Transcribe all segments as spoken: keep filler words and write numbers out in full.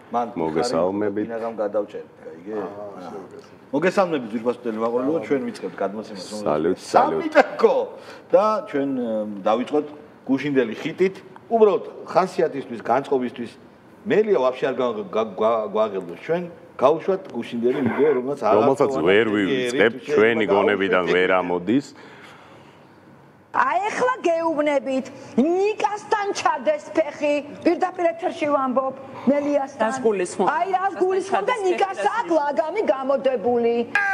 მოგესალმებით. ინაგამ გადავჭერთ, გაიგე? მოგესალმებით ძვირფასწული მაყურებელო, ჩვენ ვიწყებთ გადმოცემას, სალუტ, სალუტ. სამიტაკო და ჩვენ დავიწყოთ გუშინდელი ხიტით, უბრალოდ ხასიათისთვის, განწყობისთვის მელია ვაფშე არ გვაღელოს ჩვენ გავუშვათ გუშინდელი ვიდეო, რომელსაც რომელსაც ვერ ვივიწყებ, ჩვენი გონებიდან ვერ ამოდის. აი ახლა გეუბნებით, ნიკასთან ჩადეს ფეხი, პირდაპირ ეთერში ვამბობ, მელიასთან. აი რა გულისხმობ და ნიკას აქ ლაგამი გამოდებული.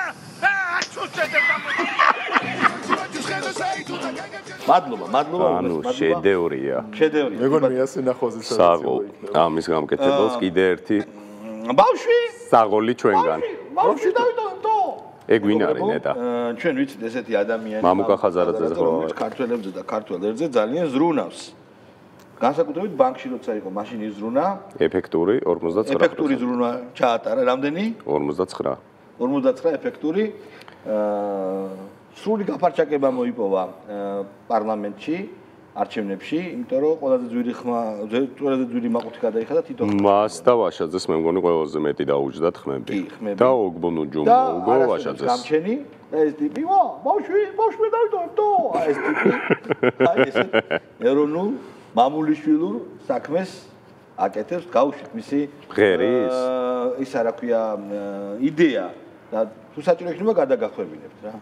მადლობა, მადლობა. ანუ შედევრია. შედევრია. მეგონი მეასე ნახვაზე საღო, ამის გამკეთებელს კიდე ერთი ბავშვი? საღოლი ჩვენგან. ბავშვი დავიტოვებდო. ეგ ვინ არის ნეტა? ჩვენ ვიცით ესეთი ადამიანი მამუკა ხაზარაძე ხო? ქართველებზე და ქართველ ერზე ძალიან ზრუნავს. განსაკუთრებით ბანკში როცა იყო, მაშინ იზრუნა. ეფექტური ორმოცდაცხრა. ეფექტური ზრუნა ჩაატარა, რამდენი? ორმოცდაცხრა. ორმოცდაცხრა ეფექტური. აა სრული გაფარჩაკება მოიპოვა პარლამენტში, არჩევნებში, იმიტომ რომ ყველაზე ძვირი ხმა, ყველაზე ძვირი მაყუთი გადაიხადა თითო ხმა. მას და ვაშაძეს მე მგონი ყველაზე მეტი დაუჯდათ ხმები. და ოგბონუ ჯუმო, უგო ვაშაძეს. გამჩენი და ეს ტიპი, ვა, ბავშვი, ბავშვი დავიტოვებდო. აი ეს ტიპი. აი ეს ეროვნულ მამულიშვილურ საქმეს აკეთებს, გაუშვით მისი ღერის ის რა ქვია იდეა და თუ საჭირო იქნება გადაგახვევინებთ რა.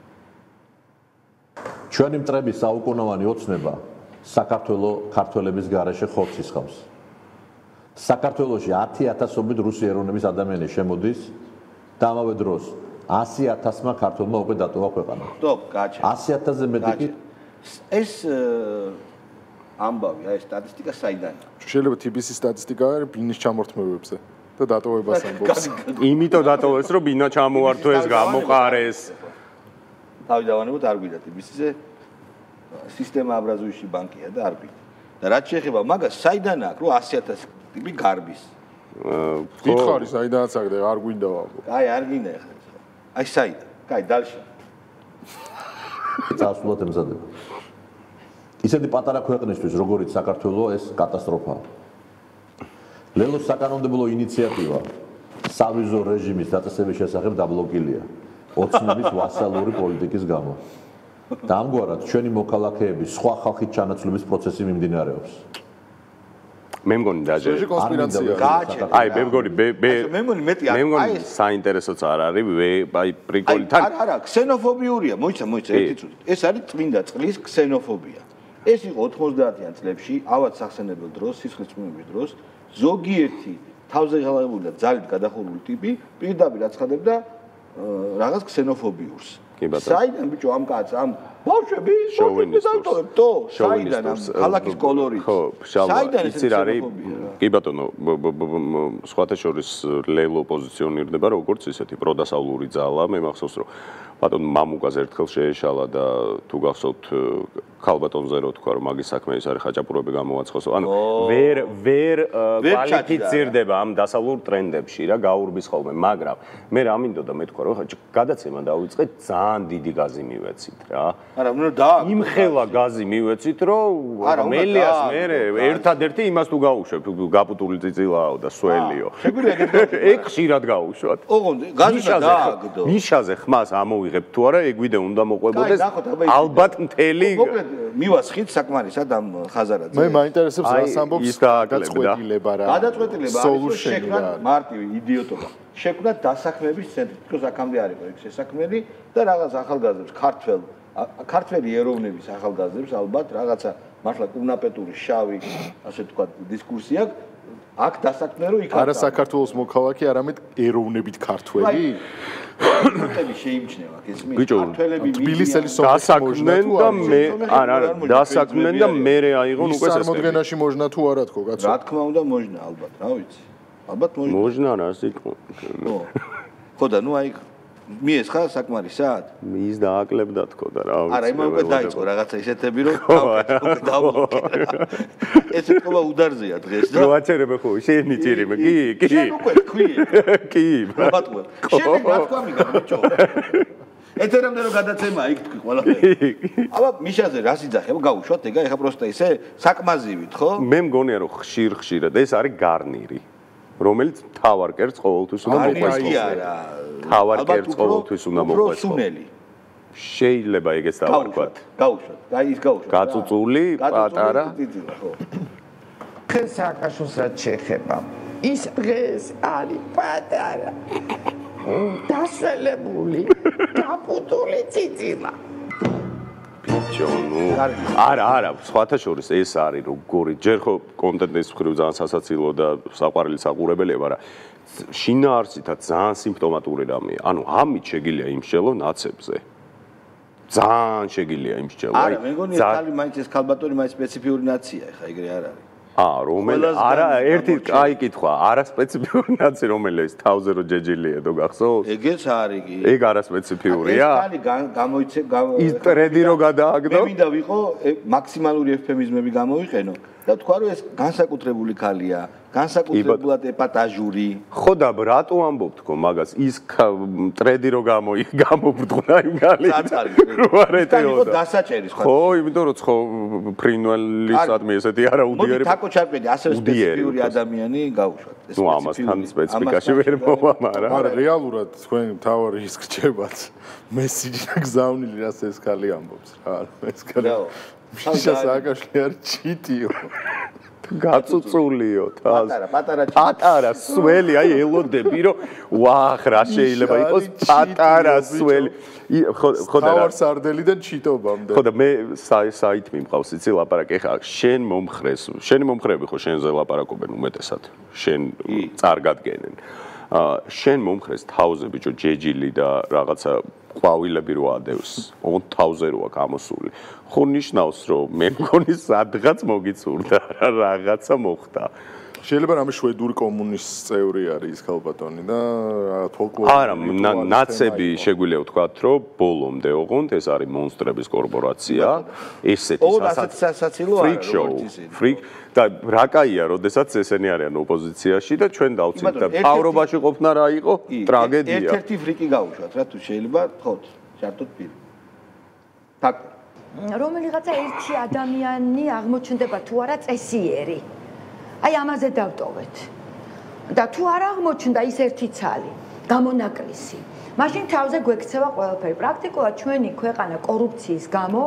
ჩვენი მტრების საუკუნოვანი ოცნება საქართველოს ქართველების გარეშე ხორცს ისხავს. საქართველოში ათი ათასობით რუსი ეროვნების ადამიანი შემოდის და ამავე დროს ასი ათასმა ქართველმა უკვე დატოვა ქვეყანა. სტოპ, გაჩა. ასი ათასზე მეტი კი ეს ამბავი, აი სტატისტიკა საიდანაა? შეიძლება თბილისის სტატისტიკა არის ბინის ჩამორთმევებზე და დატოვებას ამბობს. იმიტომ დატოვეს, რომ ბინა ჩამოართვეს, გამოყარეს. თავი დავანებოთ არ გვიდა თბილისზე სისტემა აბრაზუიში ბანკია და არ გვიდა. და რაც შეეხება მაგას, საიდან აქვს, რომ ასი ათასი ტიპი გარბის? გითხარი, საიდანაც აქ და არ გვინდა ვამბობ. აი, არ გინდა ახლა. აი, საიდან? კაი, დალში. წასულად ემზადება. ისეთი პატარა ქვეყნისთვის, როგორიც საქართველო, ეს კატასტროფაა. ლელოს საკანონმდებლო ინიციატივა სავიზო რეჟიმის დაწესების შესახებ დაბლოკილია. ოცნების ვასალური პოლიტიკის გამო. და ამგვარად ჩვენი მოქალაქეების სხვა ხალხით ჩანაცვლების პროცესი მიმდინარეობს. მე მგონი დაჟე. აი, მე მგონი მე მგონი მეტი მე მგონი საინტერესოც არ არის, აი პრიკოლი თან. არა, არა, ქსენოფობიურია, მოიცა, მოიცა, ერთი წუთი. ეს არის წმინდა წყლის ქსენოფობია. ეს იყო ოთხმოცდაათიან წლებში, ავად სახსენებელ დროს, სისხლის წვიმების დროს, ზოგიერთი თავზე ღალატებული და ძალით გადახურული ტიპი პირდაპირ აცხადებდა რაღაც ქსენოფობიურს. საიდან ბიჭო ამ კაცს ამ ბავშვები შოვინისტურს საიდან ამ ქალაქის კოლორიტს ხო საიდან იცი რა არის კი ბატონო სხვათა შორის ლელო პოზიციონირდება როგორც ისეთი პროდასავლური ძალა მე მახსოვს რომ ბატონ მამუკას ერთხელ შეეშალა და თუ გახსოვთ ქალბატონზე რო თქვა რომ მაგის საქმე ის არის ხაჭაპურები გამოაცხოსო ანუ ვერ ვერ კვალიფიცირდება ამ დასავლურ ტრენდებში რა გაურბის ხოლმე მაგრამ მე რა მინდოდა მე თქვა რომ გადაცემა დავიწყეთ ძალიან დიდი გაზი მივეცით რა არა ნუ და იმხელა გაზი მივეცით რომ მელიას მე ერთადერთი იმას თუ გაუშვებ გაპუტული წიწილაო და სველიო ეგ ხშირად გაუშვათ ოღონდ გაზი დააგდო ნიშაზე ხმას ამოვიღებ თუ არა ეგ ვიდეო უნდა მოყვებოდეს ალბათ მთელი მოკლედ მივასხით საკმარისად ამ ხაზარაძე მე მაინტერესებს რას ამბობს გადაწყვეტილება რა გადაწყვეტილება არის შექმნა მარტივი იდიოტობა შექმნა დასაქმების ცენტრი თქოს აქამდე არ იყო ეგ შესაქმნელი და რაღაც ახალგაზრდებს ქართველ ქართველი ეროვნების ახალგაზრდებს ალბათ რაღაცა მართლა კუნაპეტური შავი ასე თქვა დისკურსი აქვს აქ დასაქმნე რომ იქ არა საქართველოს მოქალაქე არამედ ეროვნებით ქართველი ქართველი შეიმჩნევა ეს მე ქართველები თბილისელი დასაქმნენ და მე არა არა დასაქმნენ და მე აიღონ უკვე ეს წარმოდგენაში მოჟნა თუ არა თქო კაცო რა თქმა უნდა მოჟნა ალბათ რა ვიცი ალბათ მოჟნა მოჟნა რა სიტყვა ხო და ნუ აი მიეს ხა საკმარისად მის დააკლებდა თქო და რა ვიცი არა იმან უკვე დაიწყო რაღაცა ისეთები რომ დავბლოკე ეს თქო უდარზეა დღეს და რო აჩერებ ხო შენი ჭირიმე კი კი შენ უკვე თქვი კი ბატონო შენ რა თქვა მიგა ბიჭო ეთერამდე რომ გადაცემა იქ თქვი ყველაფერი აბა მიშაზე რა სიძახება გაუშვათ ეგა ეხა პროსტა ისე საკმაზივით ხო მე მგონია რომ ხშირ ხშირად ეს არის გარნირი რომელიც თავარ კერც ყოველთვის უნდა მოყვეს. არა. თავარ კერც ყოველთვის უნდა მოყვეს. სუნელი. შეიძლება ეგეც დავარქვათ. გაუშვათ. აი ის გაუშვათ. გაწუწული, პატარა. დღეს სააკაშოსაც შეეხება. ის დღეს არის პატარა. დასველებული, გაპუტული წიწილა. ბიჭონო. არა, არა, სხვათა შორის ეს არის როგორი. ჯერ ხო კონტენტის მხრივ ძალიან სასაცილო და საყვარელი საყურებელია, მაგრამ შინაარსითაც ძალიან სიმპტომატური რამეა. ანუ ამით შეგიძლია იმსჯელო ნაცებზე. ძალიან შეგიძლია იმსჯელო. არა, მე მგონი ეს ხალი მაინც ეს ქალბატონი მაინც სპეციფიური ნაცია, ეხა ეგრე არ არის. აა, რომელი არა, ერთი აი კითხვა, არა სპეციფიური ნაცი, რომელიც თავზე რო ჯეჯილია, დო გახსოვს? ეგეც არის კი. ეგ არა სპეციფიურია. ეს ხალი გამოიცე ის ტრენდი რო გადააგდო. მე მინდა ვიყო მაქსიმალური ეფემიზმები გამოვიყენო და თქვა რომ ეს განსაკუთრებული ხალია, განსაკუთრებულად ეპატაჟური. ხო და რატო ამბობ თქო მაგას ის ტრენდი რო გამოი გამობრძნა იმ გალი. წაწარი. რო არეთეოდა. დასაჭერი სხვა. ხო, იმიტომ რომ ხო ფრინველისადმი ესეთი არა უდიერი. მოდი თაკო ჩარკვედი, ასევე სპეციფიური ადამიანი გავუშვათ. ეს ნუ ამასთან სპეციფიკაში ვერ მოვა, მაგრამ არა რეალურად თქვენ თავი ის გრჩებათ. მესიჯი გზავნილი რაც ეს ხალი ამბობს რა. ეს ხალი შაშა სააკაშლი არის ჩიტიო. გაწუწულიო თავს. პატარა, პატარა პატარა სველი, აი ელოდები რომ ვახ რა შეიძლება იყოს პატარა სველი. ხო ხო და თავარ სარდელიდან ჩიტობამდე. ხო და მე საით მიმყავს იცი ლაპარაკი ხა შენ მომხრეს. შენი მომხრები ხო შენზე ლაპარაკობენ უმეტესად. შენ წარგადგენენ. აა შენ მომხრეს თავზე ბიჭო ჯეჯილი და რაღაცა ყვავილები რო ადევს. ოღონდ თავზე როა გამოსული. ხო ნიშნავს რომ მე მგონი სადღაც მოგიწურდა რა რაღაცა მოხდა. შეიძლება რამე შვედური კომუნის წევრი არის ის ქალბატონი და ფოლკლორი. არა, ნაცები შეგვიძლია ვთქვათ, რომ ბოლომდე ოღონდ ეს არის მონსტრების კორპორაცია. ესეთი სასაცილო არა, ფრიკ შოუ, ფრიკ და რა კაია, როდესაც ესენი არიან ოპოზიციაში და ჩვენ დავწინთ და თავრობაში ყოფნა რა იყო? ტრაგედია. ერთ-ერთი ფრიკი გაუშვათ რა თუ შეიძლება, ხო, ჩარტოთ პირი. თაკ რომელიღაცა ერთი ადამიანი აღმოჩნდება თუ არა წესიერი. აი ამაზე დავტოვეთ. და თუ არ აღმოჩნდა ის ერთი ცალი, გამონაკლისი. მაშინ თავზე გვექცევა ყველაფერი. პრაქტიკულად ჩვენი ქვეყანა კორუფციის გამო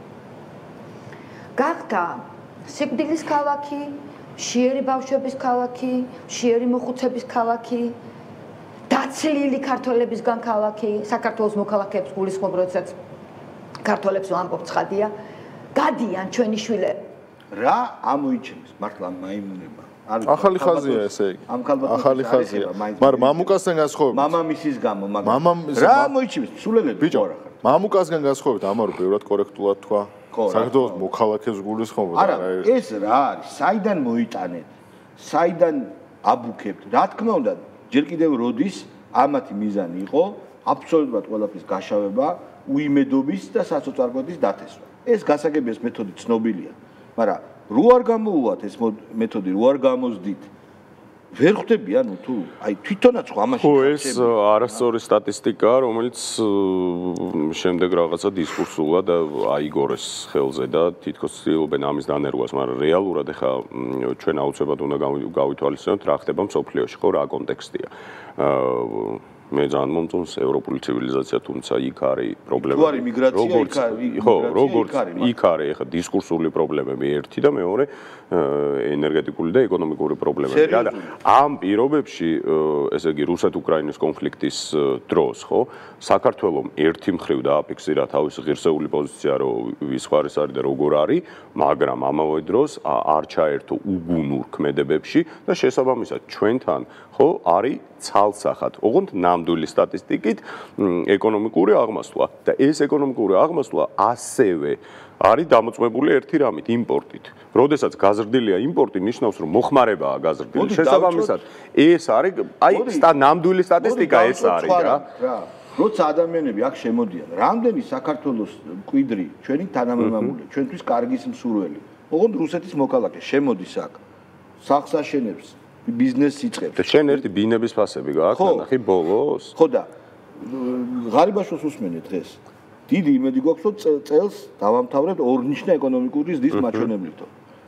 გახდა სიკვდილის ქალაქი, შიერი ბავშვების ქალაქი, შიერი მოხუცების ქალაქი, დაცლილი ქართველებისგან ქალაქი, საქართველოს მოქალაქეებს გულისხმობ, როდესაც ქართველებს ვამბობ ცხადია, გადიან ჩვენი შვილები. რა ამოიჩენს მართლა მაიმუნება. ახალი ხაზია ესე იგი. ამ ქალბატონს ახალი ხაზია. მაგრამ მამუკასთან განსხვავებით. მამამისის გამო, მაგრამ მამამ რა ამოიჩენს სულელები ბიჭო, მამუკასთან განსხვავებით ამარო ბევრად კორექტულად თქვა. საქართველოს მოქალაქეს გულისხმობ და არა, ეს რა არის? საიდან მოიტანეთ? საიდან აბუქებთ? რა თქმა უნდა, ჯერ კიდევ როდის ამათი მიზანი იყო აბსოლუტურად ყველაფრის გაშავება, უიმედობის და საწოწარკვეთის დათესვა. ეს გასაგები ეს მეთოდი ცნობილია. მაგრამ რო არ გამოუვათ ეს მეთოდი, რო არ გამოზდით, ვერ ხვდები ანუ თუ აი თვითონაც ხო ამაში ხო ეს არასწორი სტატისტიკაა, რომელიც შემდეგ რაღაცა დისკურსულა და აიგორეს ხელზე და თითქოს ცდილობენ ამის დანერგვას, მაგრამ რეალურად ეხა ჩვენ აუცილებლად უნდა გავითვალისწინოთ რა ხდება მსოფლიოში, ხო რა კონტექსტია. მე ძალიან მომწონს ევროპული ცივილიზაცია, თუმცა იქ არის პრობლემები. თუ არის მიგრაცია, იქ არის. ხო, როგორც იქ არის ეხა დისკურსული პრობლემები ერთი და მეორე ენერგეტიკული და ეკონომიკური პრობლემები. რა და ამ პირობებში, ესე იგი რუსეთ-უკრაინის კონფლიქტის დროს, ხო, საქართველოს ერთი მხრივ დააფიქსირა თავისი ღირსეული პოზიცია, რომ ვის ხარის არის და როგორ არის, მაგრამ ამავე დროს არ ჩაერთო უგუნურ ქმედებებში და შესაბამისად ჩვენთან ხო არის ცალსახად. ოღონდ ნამდვილი სტატისტიკით ეკონომიკური აღმასვლა და ეს ეკონომიკური აღმასვლა ასევე არის დამოწმებული ერთი რამით, იმპორტით. როდესაც გაზრდილია იმპორტი, ნიშნავს რომ მოხმარებაა გაზრდილი. შესაბამისად ეს არის აი ნამდვილი სტატისტიკა ეს არის რა. როცა ადამიანები აქ შემოდიან, რამდენი საქართველოს მკვიდრი, ჩვენი თანამემამულე, ჩვენთვის კარგის მსურველი, ოღონდ რუსეთის მოქალაქე შემოდის აქ, სახლს აშენებს, ბიზნესს იწყებს. და შენ ერთი ბინების ფასები გააქვს, ნახე ბოლოს. ხო და ღარიბაშოს უსმენე დღეს. დიდი იმედი გვაქვს, რომ წელს დავამთავრებთ ორნიშნა ეკონომიკური ზრდის მაჩვენებლით.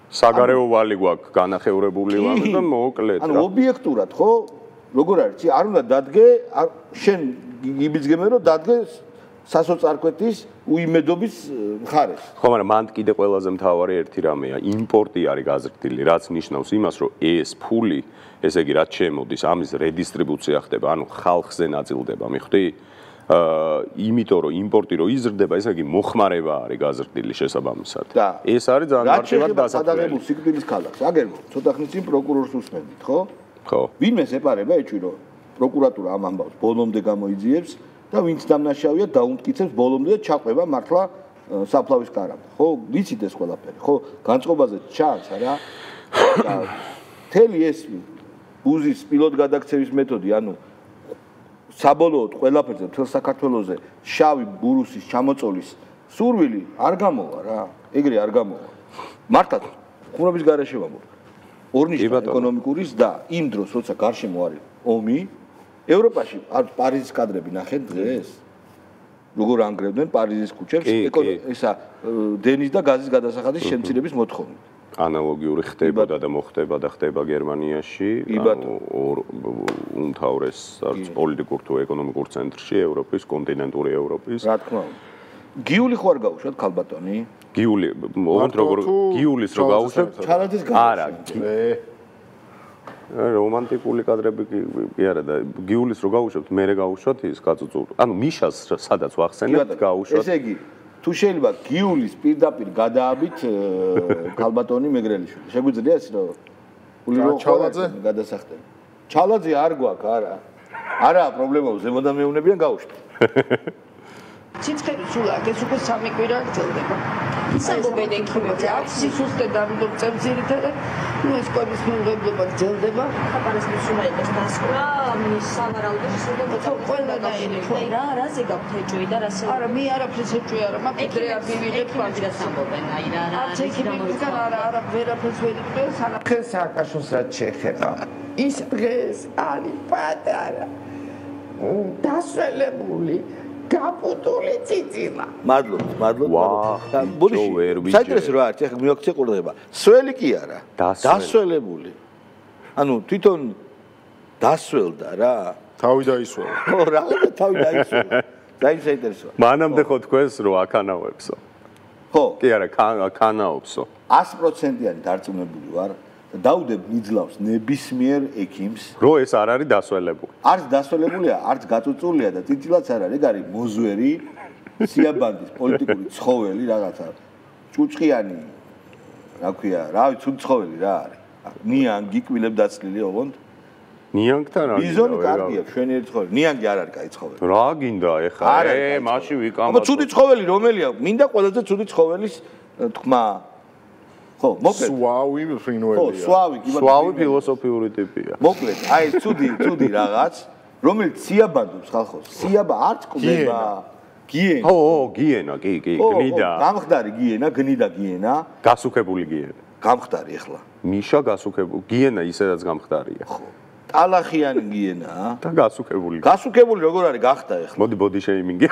საგარეო ვალი გვაქვს განახევრებული ვამი და მოკლედ. ანუ ობიექტურად ხო? როგორ არის? არ უნდა დადგე, შენ იბიძგემე რომ დადგე სასოწარკვეთის უიმედობის მხარეს. ხო, მაგრამ მან კიდე ყველაზე მთავარი ერთი რამეა, იმპორტი არის გაზრდილი, რაც ნიშნავს იმას, რომ ეს ფული, ესე იგი, რაც შემოდის, ამის რედისტრიბუცია ხდება, ანუ ხალხზე ნაწილდება, მიხვდი? აა, იმიტომ რომ იმპორტი რო იზრდება, ესე იგი, მოხმარება არის გაზრდილი შესაბამისად. და ეს არის ძალიან მარტივად დასაწყისად სიკვდილის ქალაქს. აგერ ცოტა ხნის წინ პროკურორს უსმენდით, ხო? ხო. ვინმე ეპარება ეჭვი რომ პროკურატურა ამ ამბავს ბოლომდე გამოიძიებს და ვინც დამნაშავეა დაუმტკიცებს ბოლომდე და ჩაყვება მართლა საფლავის კარამდე. ხო, ვიცით ეს ყველაფერი, ხო? განწყობაზე ჩანს რა. და თელი ეს ბუზის პილოტ გადაქცევის მეთოდი, ანუ საბოლოოდ ყველაფერზე მთელ საქართველოზე შავი ბურუსის ჩამოწოლის სურვილი არ გამოვა რა. ეგრე არ გამოვა. მართლა ხუმრობის გარეშე ვამბობ. ორნიშნა ეკონომიკურის და იმ დროს როცა გარშემო არის ომი ევროპაში პარიზის კადრები ნახეთ დღეს როგორ ანგრევდნენ პარიზის ქუჩებს ისა დენის და გაზის გადასახადის შემცირების მოთხოვნით ანალოგიური ხდებოდა და მოხდება და ხდება გერმანიაში ორ უმთავრეს არც პოლიტიკურ თუ ეკონომიკურ ცენტრში ევროპის კონტინენტური ევროპის რა თქმა უნდა გიული ხო არ გაუშვათ ქალბატონი გიული ოღონდ როგორ გიულის რო გაუშვებთ ჩალაძის არა რომანტიკული კადრები კი არა და გიულის რო გაუშვებთ მე გაუშვათ ის კაცოწურ ანუ მიშას სადაც ვახსენებთ გაუშვათ ესე იგი თუ შეიძლება გიულის პირდაპირ გადააბით ქალბატონი მეგრელიშვილი შეგვიძლია ეს რომ ულირო ჩალაძე გადასახდები ჩალაძე არ გვაქვს არა არა პრობლემაა ზემოდან მეუნებიან გაუშვით ციცქერი სულ აქ ეს უკვე სამი კვირა გრძელდება. ისაბობენ ექიმები აქვს სისუსტე დამიდობ წებს ძირითადად. ნუ ეს კვების მიღება გრძელდება. ხაპარის მისულა იყოს დასკვრა, მის სავარაუდო შესაძლებლობა ყველანაირი ხო რა, რაზე გაქვთ ეჭვი და რაზე? არა, მე არაფერს ეჭვი არა, მაქვს დღე არ მივიღებ ფაქტს ამბობენ, აი რა რა არის გამორიცხული. არა, არა, ვერაფერს ვერ იტყვი, სანამ ხეს სააკაშოს რაც შეეხება. ის დღეს არის პატარა. დასველებული გაპუტული ციცილა. მადლობთ, მადლობთ. და ბოდიში. საინტერესო რა არის, ახლა მიაქცია ყურადღება. სველი კი არა, დასველებული. ანუ თვითონ დასველდა რა. თავი დაისვლა. ხო, რა, თავი დაისვლა. დაის საინტერესოა. მანამდე ხო თქვენს რო აკანავებსო. ხო. კი არა, აკანაობსო. ას პროცენტიანი დარწმუნებული ვარ. დაუდებ ნიძლავს ნებისმიერ ექიმს რო ეს არ არის დასველებული არც დასველებულია არც გაწუწულია და წიწილაც არ არის ეგ არის მოზვერი სიაბანდის პოლიტიკური ცხოველი რაღაცა ჭუჭყიანი რა ქვია რა ვიცი ცუდი ცხოველი რა არის ნიანგი კვილებ დაცლილი ოღონდ ნიანგთან არის ბიზონი კარგია შვენიერი ცხოველი ნიანგი არ არის კაი ცხოველი რა გინდა ეხა ე მაშინ ვიკამათო აბა ცუდი ცხოველი რომელია მინდა ყველაზე ცუდი ცხოველის თქმა ხო, მოკლედ. სვავი ფრინველია. ხო, სვავი, კი ბატონო. სვავი ფილოსოფიური ტიპია. მოკლედ, აი ეს ცუდი, ცუდი რაღაც, რომელიც სიაბადობს ხალხოს. სიაბა არც ყდება. გიენა. ხო, ხო, გიენა, კი, კი, გნიდა. გამხდარი გიენა, გნიდა გიენა. გასუქებული გიენა. გამხდარი ახლა. მიშა გასუქებული. გიენა ისედაც გამხდარია. ხო. ტალახიანი გიენა. და გასუქებული. გასუქებული როგორ არის გახდა ახლა? მოდი ბოდი შეიმინგი.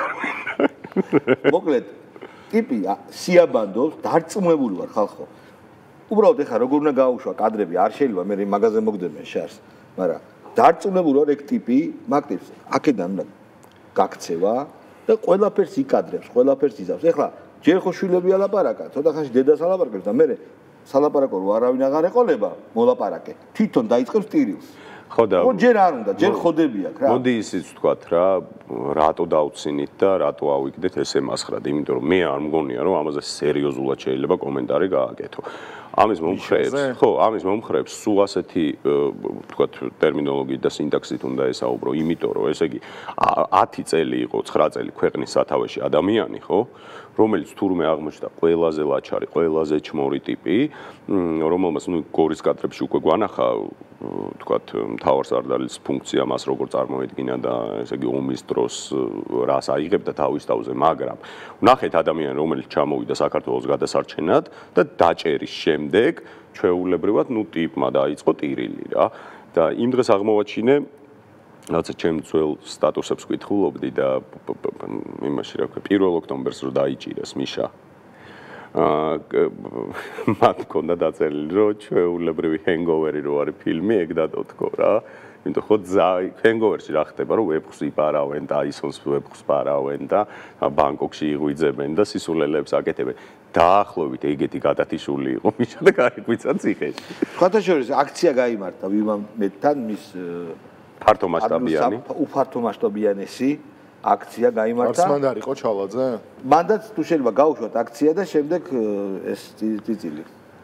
მოკლედ, ტიპი სიაბადობს, დარწმუნებული ვარ ხალხო. უბრალოდ ეხა როგორ უნდა გაუშვა კადრები არ შეიძლება მე მაგაზე მოგდემენ შარს მაგრამ დარწმუნებული ვარ ეგ ტიპი მაგტებს აქედან უნდა გაქცევა და ყველაფერს იკადრებს ყველაფერს იზავს ეხლა ჯერ ხო შვილები ალაპარაკა ცოტა ხანში დედას ალაპარაკებს და მე სალაპარაკო რო არავინ აღარ ეყოლება მოლაპარაკე თვითონ დაიწყებს ტირილს ხო და ხო ჯერ არ უნდა ჯერ ხოდები აქვს რა მოდი ისიც ვთქვათ რა რატო დავცინით და რატო ავიგდეთ ეს ემასხრად იმიტომ რომ მე არ მგონია რომ ამაზე სერიოზულად შეიძლება კომენტარი გააკეთო ამის მომხრეებს ხო ამის მომხრეებს სულ ასეთი ვთქვათ ტერმინოლოგიით და სინტაქსით უნდა ესაუბრო იმიტომ რომ ესე იგი ათი წელი იყო ცხრა წელი ქვეყნის სათავეში ადამიანი ხო რომელიც თურმე აღმოჩნდა ყველაზე ლაჩარი ყველაზე ჩმორი ტიპი რომელმაც ნუ გორის კადრებში უკვე გვანახა ვთქვათ მთავარსარდალის ფუნქცია მას როგორ წარმოედგინა და ესე იგი ომის დროს რას აიღებდა თავის თავზე მაგრამ ვნახეთ ადამიანი რომელიც ჩამოვიდა საქართველოს გადასარჩენად და დაჭერის შემდეგ ჩვეულებრივად ნუ ტიპმა დაიწყო ტირილი რა და იმ დღეს აღმოვაჩინე რაცა ჩემ ძველ სტატუსებს ვკითხულობდი და იმაში რა ქვია პირველ ოქტომბერს რო დაიჭირეს მიშა მათ მქონდა დაწერილი, რომ ჩვეულებრივი hangover-ი რო არის ფილმი, ეგ დადოთქო რა. იმიტომ ხო hangover-ში რა ხდება, რომ ვეფხვს იპარავენ და აისონს ვეფხვს პარავენ და ბანგკოკში იღვიძებენ და სისულელებს აკეთებენ. დაახლოებით ეგეთი გადათიშული იყო მიშა და გაიგვიცა ციხეში. სხვათა შორის აქცია გაიმართა ვიმამედთან მის ფართო მასშტაბიანი. უფართო მასშტაბიანესი აქცია გაიმართა. არც მან არ იყო ჩალაძე? მანდაც თუ შეიძლება გაუშვათ აქცია და შემდეგ ეს წიწილი.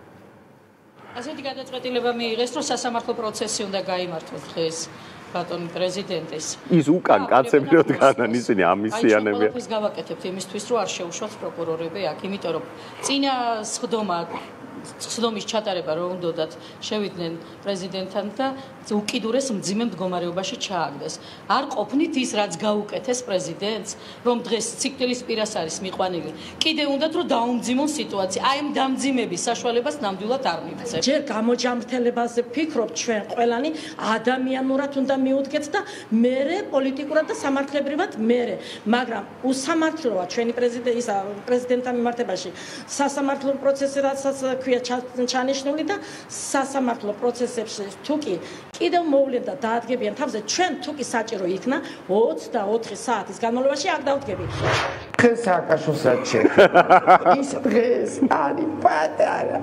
ასეთი გადაწყვეტილება მიიღეს, რომ სასამართლო პროცესი უნდა გაიმართოს დღეს ბატონი პრეზიდენტის. ის უკან კაცებრიოდ განან ისინი ამისიანებია. აი, გავაკეთებთ იმისთვის, რომ არ შეუშვათ პროკურორები აქ, იმიტომ რომ წინა სხდომა სხდომის ჩატარება რომ უნდათ შევიდნენ პრეზიდენტთან და უკიდურეს მძიმე მდგომარეობაში ჩააგდეს. არ ყოფნით ის, რაც გაუკეთეს პრეზიდენტს, რომ დღეს ციკლის პირას არის მიყვანილი. კიდე უნდათ რომ დაუმძიმონ სიტუაცია. აი ამ დამძიმების საშუალებას ნამდვილად არ მივცეთ. ჯერ გამოჯამრთელებაზე ვფიქრობ ჩვენ ყველანი ადამიანურად უნდა მიუდგეთ და მერე პოლიტიკურად და სამართლებრივად მერე, მაგრამ უსამართლოა ჩვენი პრეზიდენტი ისა პრეზიდენტთან მიმართებაში. სასამართლო პროცესი რასაც ქვია ჩანიშნული და სასამართლო პროცესებში თუკი კიდევ მოვლენ და დაადგებიან თავზე ჩვენ თუკი საჭირო იქნა ოცდაოთხი საათის განმავლობაში აქ დავდგები. დღეს სააკაშვილსაც შეეხება. ის დღეს არის პატარა.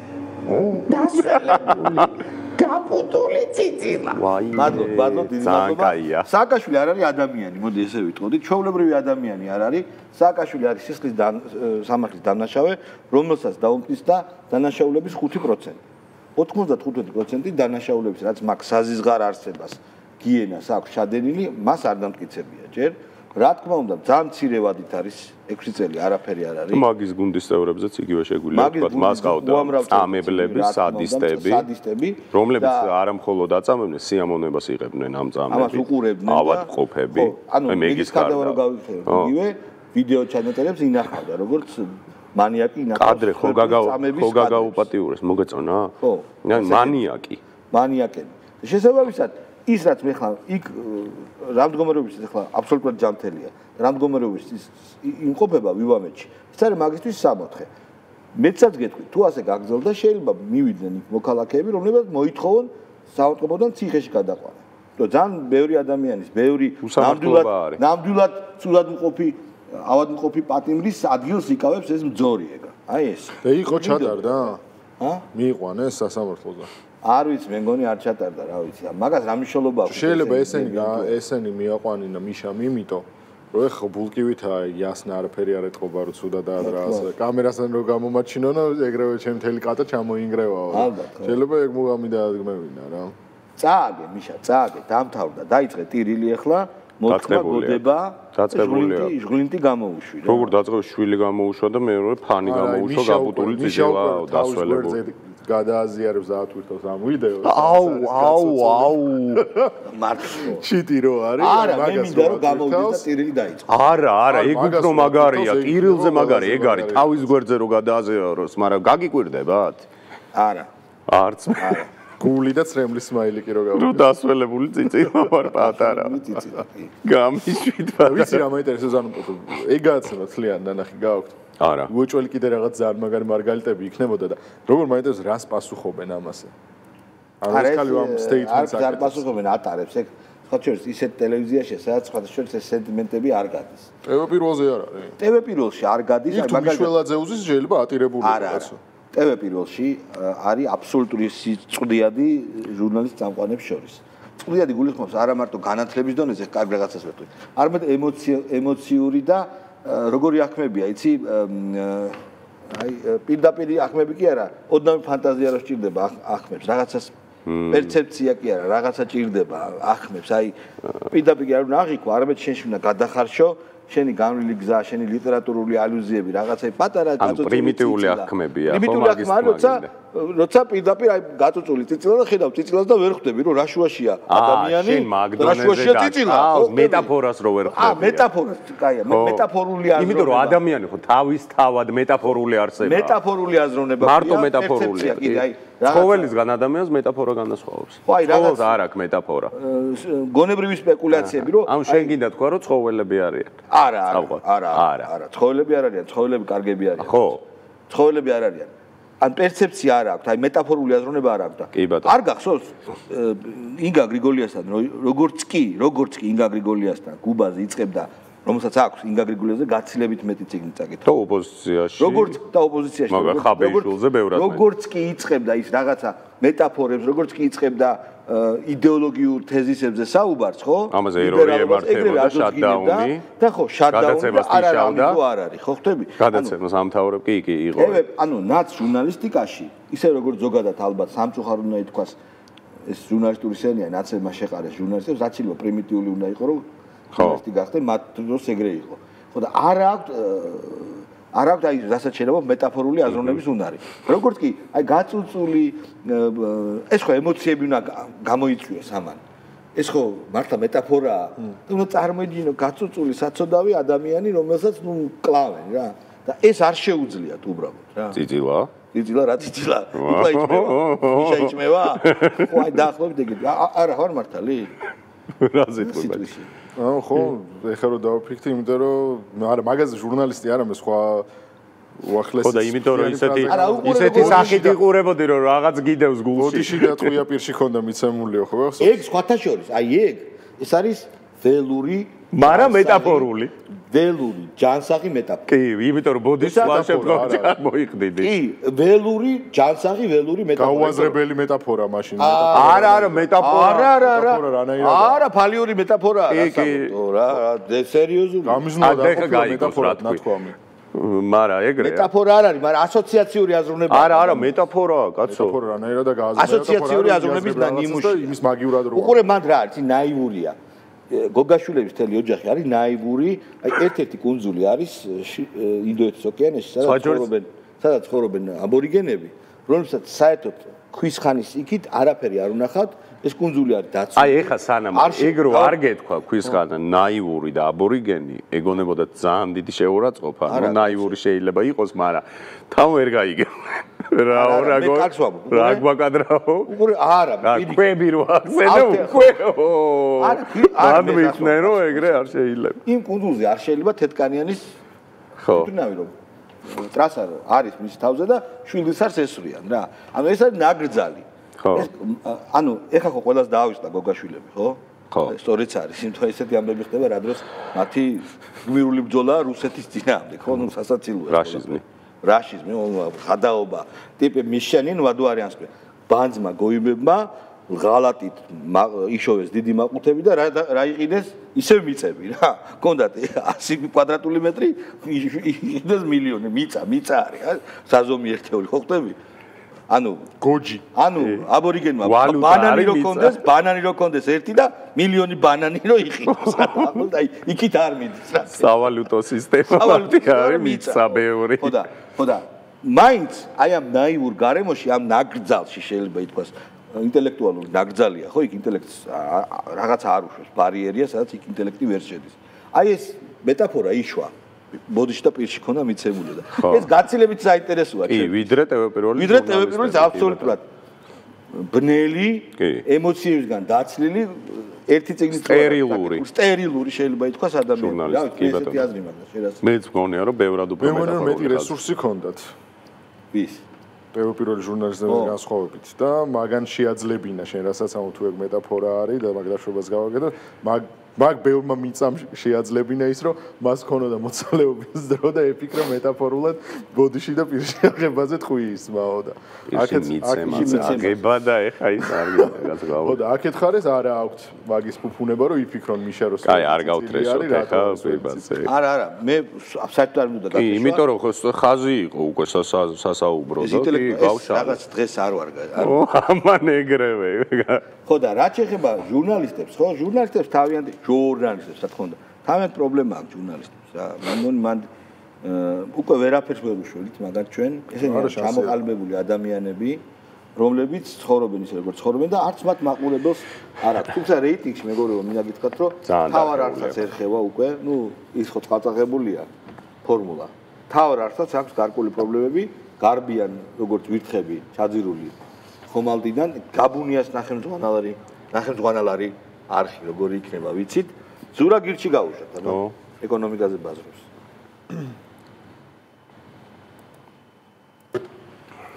დასვენებული. გაპუტული ციცილა. მადლობ, მადლობ, დიდი მადლობა. სააკაშვილი არ არის ადამიანი, მოდი ესე ვიტყოდით. ჩვეულებრივი ადამიანი არ არის. სააკაშვილი არის სისხლის სამართლის დამნაშავე, რომელსაც დაუმტკიცდა და დანაშაულების ხუთი პროცენტი. ოთხმოცდახუთი პროცენტი დანაშაულების, რაც მაგ საზიზღარ არსებას გიენას აქვს ჩადენილი, მას არ დამტკიცებია ჯერ. რა თქმა უნდა, ძალიან მცირე ვადით არის ექვსი წელი, არაფერი არ არის. მაგის გუნდის წევრებზეც იგივე შეგვიძლია ვთქვათ, მას ყავდა წამებლები, სადისტები, სადისტები, რომლებიც არა მხოლოდ აწამებდნენ, სიამოვნებას იღებდნენ ამ წამებში. ამას უყურებდნენ და ავადმყოფები. ანუ მეგის კარდა რომ გავიხსენებ, იგივე ვიდეო ჩანაწერებს ინახავდა, როგორც მანიაკი ინახავს. კადრე ხო ხო გაგაუპატიურეს, მოგეწონა? ხო. მანიაკი. მანიაკები. შესაბამისად ის რაც მე ხლა იქ რამდგომერობის ხლა აბსოლუტურად ჯანმრთელია. რამდგომერობის ის იმყოფება ვივამეთში. ეს არის მაგისტრის სამოთხე. მეცაც გეტყვი, თუ ასე გაგრძელდა, შეიძლება მივიდნენ იქ მოქალაქეები, რომლებიც მოითხოვონ საავადმყოფოდან ციხეში გადაყვანა. და ძალიან ბევრი ადამიანის, ბევრი ნამდვილად ნამდვილად ცუდად მყოფი ავადმყოფი პატიმრის ადგილს იკავებს ეს მძორი ეგა. აი ეს. და იყო ჩატარდა? ჰა? მიიყვანეს სასამართლოზე. არ ვიცი, მე მგონი არ ჩატარდა, რა ვიცი. მაგას რა მნიშვნელობა აქვს? შეიძლება ესენი ესენი მიაყვანინა მიშამ, იმიტომ რომ ეხა ბულკივითაა იასნა არაფერი არ ეთყობა რომ ცუდად არა ასე. კამერასთან რო გამომაჩინონ, ეგრევე ჩემ მთელი კატა ჩამოინგრევაო. შეიძლება ეგ მოგამიდა ადგმევინა რა. წააგე, მიშა, წააგე, დამთავრდა, დაიწყე ტირილი ახლა. მოთქმა გოდება, დაწყებულია. ჟღლინტი გამოუშვი რა. როგორ დაწყება შვილი გამოუშვა და მე რო ფანი გამოუშვა, გაპუტული ძიძელა დასველებული. გადააზიარებს დაათვირთოს ამ ვიდეოს. აუ, აუ, აუ. მარტო. ჩიტი რო არის, არა, მე მინდა რომ გამოვიდეს და ტირილი დაიწყო. არა, არა, ეგ უფრო მაგარია, ტირილზე მაგარი, ეგ არის თავის გვერდზე რო გადააზიაროს, მაგრამ გაგიკვირდებათ? არა. არც. არა. გული და ცრემლის სმაილი კი რო გავიგე. რო დასველებული წიწილა ვარ პატარა. გამიშვით პატარა. ვიცი რა მაინტერესებს ანუ ეგ გააცნო თლიან ნანახი გააქვთ. არა. უეჭველი კიდე რაღაც ძალიან მაგარი მარგალიტები იქნებოდა და როგორ მაინტერესებს რას პასუხობენ ამასე. ანუ ეს ხალი ამ სტეიტმენტს არ პასუხობენ ატარებს ეგ სხვა შორის ისეთ ტელევიზიაში სადაც სხვა შორის ეს სენტიმენტები არ გადის. ტევ პირველზე არ არის. ტევ პირველში არ გადის, აი მაგალითად მიშველაძე უზის შეიძლება ატირებული იყოს. ტევ პირველში არის აბსოლუტური სიწყდიადი ჟურნალისტ წამყვანებს შორის. სიწყდიადი გულისხმობს არა მარტო განათლების დონეზე, კარგ რაღაცას ვეთქვი. არამედ ემოციური და როგორი ახმებია, იცი? აი პირდაპირ ახმები კი არა, ოდნავ ფანტაზია რო სჭირდება ახმებს, რაღაცას პერცეფცია კი არა, რაღაცა ჭირდება ახმებს. აი პირდაპირ კი არ უნდა აღიქვა, არამედ შენში უნდა გადახარშო შენი განვლილი გზა, შენი ლიტერატურული ალუზიები, რაღაცა პატარა გაწუწული პრიმიტიული ახმებია, ხო მაგის როცა როცა პირდაპირ აი გაწუწული წიწილა და ხედავ წიწილას და ვერ ხვდები რომ რა შუაშია ადამიანი, რა შუაშია წიწილა, ხო, მეტაფორას რო ვერ ხვდები. აა მეტაფორას, კაია, მეტაფორული აზროვნება. იმიტომ რომ ადამიანი ხო თავის თავად მეტაფორული არსება. მეტაფორული აზროვნება. მარტო მეტაფორული. ცხოველისგან ადამიანს მეტაფორა განასხვავებს. ცხოველს არ აქვს მეტაფორა. გონებრივი სპეკულაციები რომ ანუ შენ გინდა თქვა რომ ცხოველები არიან. არა, არა, არა, არა, ცხოველები არ არიან, ცხოველები კარგები არიან. ხო. ცხოველები არ არიან. ან პერცეფცია არ აქვს, აი მეტაფორული აზროვნება არ აქვს და არ გახსოვს ინგა გრიგოლიასთან როგორც კი, როგორც კი ინგა გრიგოლიასთან გუბაზე იწყებდა რომელსაც აქვს ინგა გრიგოლიაზე გაცილებით მეტი წიგნი წაკითხა. და ოპოზიციაში. როგორც და ოპოზიციაში. მაგრამ ხაბეიშვილზე ბევრად. როგორც კი იწყებდა ის რაღაცა მეტაფორებს, როგორც კი იწყებდა იდეოლოგიურ თეზისებზე საუბარს, ხო? ამაზე ერორი ემართებოდა შატდაუნი. და ხო, შატდაუნი არ არის, არ არის, ხო ხტები? გადაცემას ამთავრებ კი კი იყო. ევებ, ანუ ნაც ჟურნალისტიკაში, ისე როგორც ზოგადად ალბათ სამწუხაროდ უნდა ითქვას, ეს ჟურნალისტური სცენაა, ნაცებმა შეყარეს ჟურნალისტებს, რაც შეიძლება პრიმიტიული უნდა იყოს, რომ ჟურნალისტი გახდნენ, მათ დროს ეგრე იყო. ხო და არ აქვს არ აქვს აი რასაც შეიძლება მეტაფორული აზროვნების უნარი. როგორც კი, აი გაწუწული ეს ხო ემოციები უნდა გამოიწვიოს ამან. ეს ხო მართლა მეტაფორაა. უნდა წარმოიდგინო გაწუწული საცოდავი ადამიანი, რომელსაც ნუ კლავენ რა. და ეს არ შეუძლიათ უბრალოდ რა. წიწილა? წიწილა რა წიწილა? უკვე იჭმევა. იშა იჭმევა? ხო აი დაახლოებით ეგ. არა ხარ მართალი? რა ზეთქობა? აა ხო, ეხლა რომ დავფიქრდი, იმიტომ რომ არა, მაგაზე ჟურნალისტი არა, მე სხვა უახლესი. ხო და იმიტომ რომ ისეთი ისეთი სახით იყურებოდი რომ რაღაც გიდევს გულში. ბოდიში და ტყვია პირში ქონდა მიცემულიო, ხო? ეგ სხვათა შორის, აი ეგ, ეს არის ველური, მაგრამ მეტაფორული. ველური, ჯანსაღი მეტაფორა. კი, იმიტომ რომ ბოდიშს სხვა შემთხვევაში არ მოიხდიდი. კი, ველური, ჯანსაღი ველური მეტაფორა. გაუაზრებელი მეტაფორა მაშინ. არა, არა, მეტაფორა. არა, არა, არა. არა, ფალიური მეტაფორაა რა საბუთო რა, სერიოზული. გამიზნოდა მეტაფორა ნათქვამი. მარა ეგრეა. მეტაფორა არ არის, მაგრამ ასოციაციური აზროვნება. არა, არა, მეტაფორაა, კაცო. მეტაფორა რანაირად და გააზრდა. ასოციაციური აზროვნების ნიმუში. იმის მაგივრად რო. უყურე მან რა არის, ნაივურია. გოგაშვილების თელი ოჯახი არის ნაივური, აი ერთ-ერთი კუნძული არის ინდოეთის ოკეანეში, სადაც ცხოვრობენ, სადაც ცხოვრობენ აბორიგენები, რომელსაც საერთოდ ქვის ხანის იქით არაფერი არ უნახავთ, ეს კუნძული არის დაცული. აი ეხა სანამ ეგ რო არ გეთქვა ქვის ხანა ნაივური და აბორიგენი, ეგონებოდა ძალიან დიდი შეურაცხყოფა, ნუ ნაივური შეიძლება იყოს, მაგრამ თან ვერ გაიგებ. რა რა გო რა გვაკადრაო უყურე არა კვები რო ახსენე უყურეო არა არ მithne რომ ეგრე არ შეიძლება იმ კუნძულზე არ შეიძლება თეთკანიანის ხო თუნავი რომ ტრასა არის მის თავზე და შვილდისარს ესვრიან რა ანუ ეს არის ნაგრძალი ხო ანუ ეხა ხო ყველას დაავიწყდა გოგაშვილები ხო ხო სწორიც არის იმიტომ ესეთი ამბები ხდება რა დროს მათი გმირული ბრძოლა რუსეთის წინააღმდეგ ხო ნუ სასაცილოა რაშიზმი რაშიზმი, ხადაობა, ტიპი მიშენინ ვადუარიანსკი. ბანძმა გოიმებმა ღალატით იშოვეს დიდი მაყუთები და რა იყიდეს ისევ მიწები რა. კონდათ ასი კვადრატული მეტრი იყიდეს მილიონი მიწა, მიწა არის, საზომი ერთეული ხო ხტები? ანუ გოჯი. ანუ აბორიგენმა ბანანი რო კონდეს, ბანანი რო კონდეს ერთი და მილიონი ბანანი რო იყიდოს. აი იქით არ მიდის რა. სავალუტო სისტემა არის მიწა ბევრი. ხო და ხო და მაინც აი ამ ნაივურ გარემოში ამ ნაგრძალში შეიძლება ითქვას ინტელექტუალური ნაგრძალია ხო იქ ინტელექტს რაღაცა არ უშვებს ბარიერია სადაც იქ ინტელექტი ვერ შედის აი ეს მეტაფორა იშვა ბოდიში და პირში ქონდა მიცემული და ეს გაცილებით საინტერესოა კი ვიდრე ტევ პირველი ვიდრე ტევ პირველი აბსოლუტურად ბნელი ემოციებისგან დაცლილი ერთი წიგნის სტერილური სტერილური შეიძლება ითქვას ადამიანი რა ესეთი აზრი მაგას შეიძლება მეც მგონია რომ ბევრად უფრო მეტაფორული მეტი რესურსი ქონდათ ვის ტევ პირველი ჟურნალისტების განსხვავებით და მაგან შეაძლებინა შენ რასაც ამო თუ ეგ მეტაფორა არის და მაგ დაშვებას გავაკეთე მაგ მაგ ბევრმა მიწამ შეაძლებინა ის რომ მას ქონოდა მოცალეობის დრო და ეფიქრა მეტაფორულად ბოდიში და პირში აღებაზე თქვი ისმაო და აქეთ აღება და ეხა ის არ გიგაც გავა ხო და აქეთ ხარეს არა აქვს მაგის ფუფუნება რომ იფიქრონ მიშა რომ აი არ გავთრესოთ ეხა ბებაზე არა არა მე საერთოდ არ მინდა გაკეთო კი იმიტომ რომ ხო ხაზი იყო უკვე სასაუბრო და კი გავშალე რაღაც დღეს არ ვარ ო ამან ეგრევე ხო და რა შეიძლება ჟურნალისტებს ხო ჟურნალისტებს თავიანთი ჟურნალისტებს რა თქმა უნდა თავიანთი პრობლემა აქვს ჟურნალისტებს რა მან მან უკვე ვერაფერს ვერ უშველით მაგათ ჩვენ ესენი ჩამოყალიბებული ადამიანები რომლებიც ცხოვრობენ ისე როგორც ცხოვრობენ და არც მათ მაყურებელს არ აქვს თუმცა რეიტინგში მეგობრებო მინდა გითხრათ რომ თავარ არცაც ერხევა უკვე ნუ ის ხო წაწაღებულია ფორმულა თავარ არცაც აქვს გარკვეული პრობლემები გარბიან როგორც ვირთხები ჩაძირული ხომალდიდან გაბუნიას ნახემძღვანელარი ნახემძღვანელარი არხი როგორი იქნება ვიცით ზურაგილში გაუშვათ ანუ ეკონომიკაზე ბაზრობს